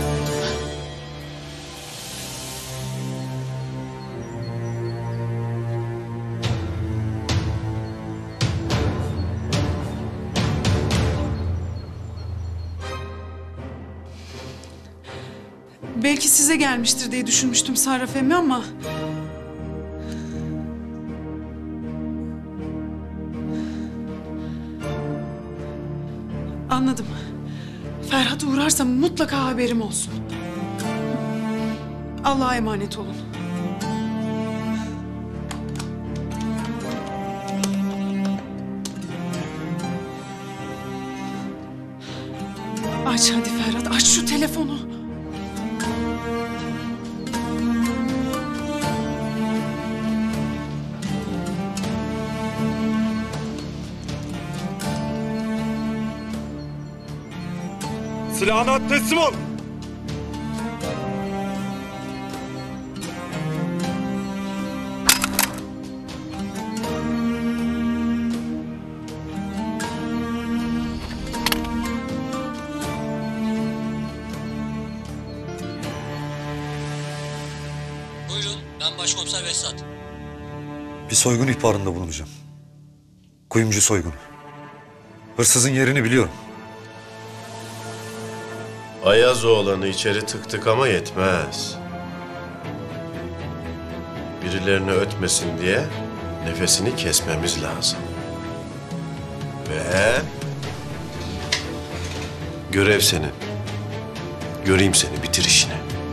Belki size gelmiştir diye düşünmüştüm Sarraf emmi ama... Anladım. Ferhat uğrarsa mutlaka haberim olsun. Allah'a emanet olun. Aç hadi Ferhat, aç şu telefonu. Silahını at, teslim ol. Buyurun, ben Başkomiser Vesat. Bir soygun ihbarında bulunacağım. Kuyumcu soygunu. Hırsızın yerini biliyorum. Ayazoğlan'ı içeri tıktık ama yetmez. Birilerine ötmesin diye nefesini kesmemiz lazım. Ve görev senin. Göreyim seni, bitir işini.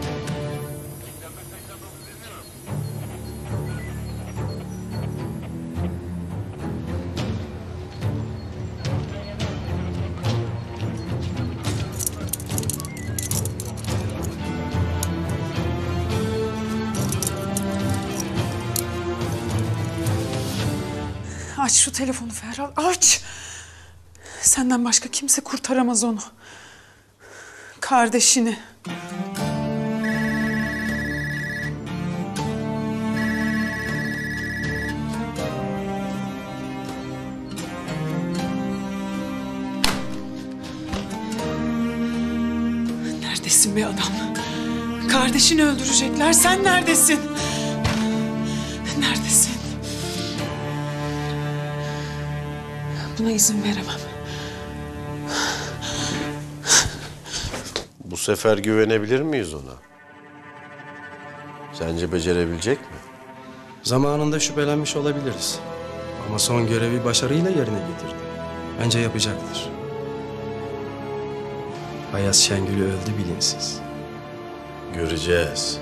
Aç şu telefonu Ferhat, aç. Senden başka kimse kurtaramaz onu. Kardeşini. Neredesin be adam? Kardeşini öldürecekler, sen neredesin? Neredesin? Buna izin veremem. Bu sefer güvenebilir miyiz ona? Sence becerebilecek mi? Zamanında şüphelenmiş olabiliriz. Ama son görevi başarıyla yerine getirdi. Bence yapacaktır. Ayaz Şengül'ü öldü bilinsiz. Göreceğiz.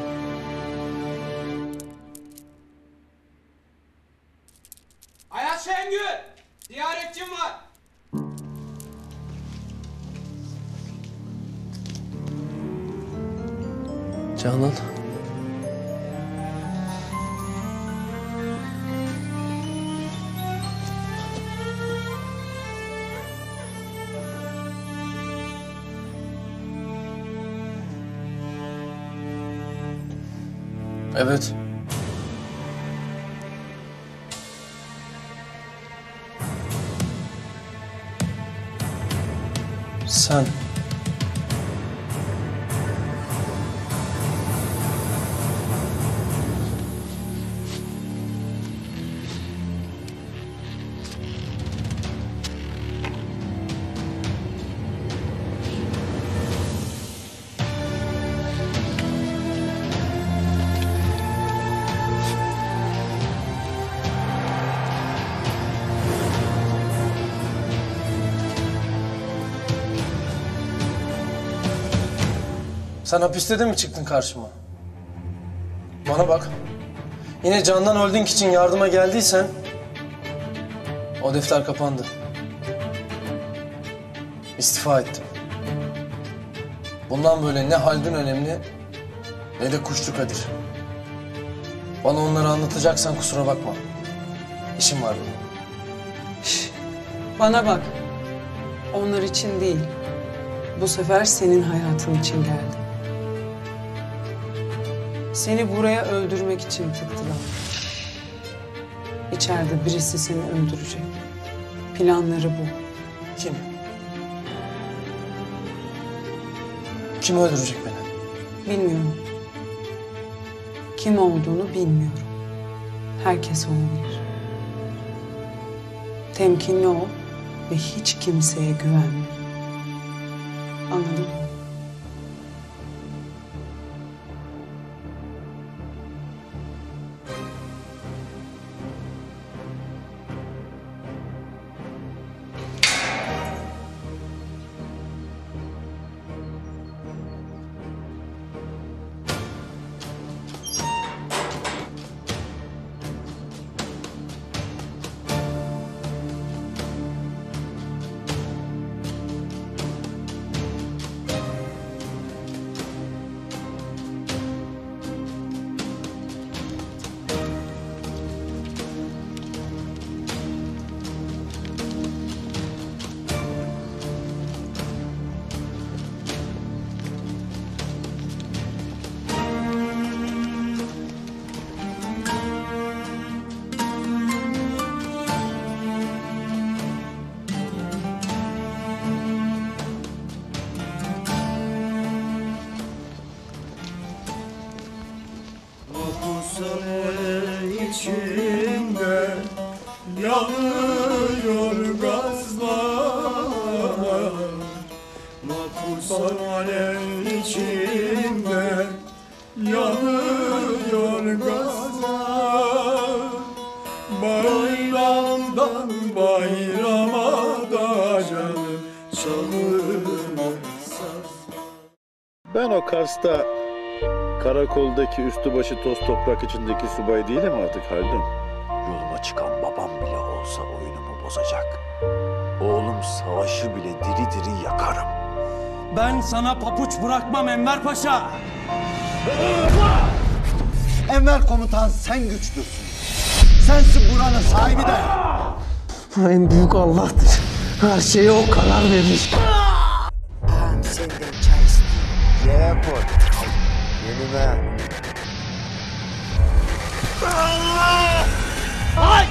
Ayaz Şengül! Ziyaretçim var. Canan. Evet. Sen. Sen hapiste de mi çıktın karşıma? Bana bak. Yine Candan Holding için yardıma geldiysen o defter kapandı. İstifa ettim. Bundan böyle ne Haldun önemli ne de Kuşçu Kadir. Bana onları anlatacaksan kusura bakma. İşim var benim. Bana bak. Onlar için değil. Bu sefer senin hayatın için geldim. Seni buraya öldürmek için tıktılar. İçeride birisi seni öldürecek. Planları bu. Kim? Kim öldürecek beni? Bilmiyorum. Kim olduğunu bilmiyorum. Herkes olabilir. Temkinli ol ve hiç kimseye güvenme. Anladın mı? içinde yanıyor gazlar, mahpus alev içinde yanıyor gazlar. Bayramdan bayrama da canım çalır saz. Ben o Kars'ta karakoldaki üstü başı toz toprak içindeki subay değilim artık Haldun. Yoluma çıkan babam bile olsa oyunumu bozacak. Oğlum Savaş'ı bile diri diri yakarım. Ben sana papuç bırakmam Enver Paşa. Enver komutan sen güçlüsün. Sensin buranın sahibi de. En büyük Allah'tır. Her şeye o karar verir. Ben senden çay isteyeyim. Yere koy. Yenime. Allah! Ay!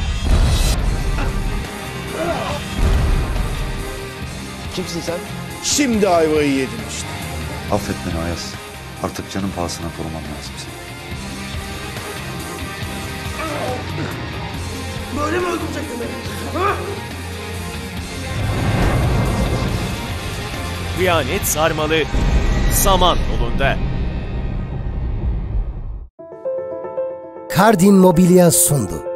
Kimsin sen? Şimdi ayvayı yedin işte. Affet beni Ayaz. Artık canın pahasına korumam lazım seni. Böyle mi öldürecektin beni? Ha? Kıyamet Sarmalı Saman Yolunda. Kardin Mobilya sundu.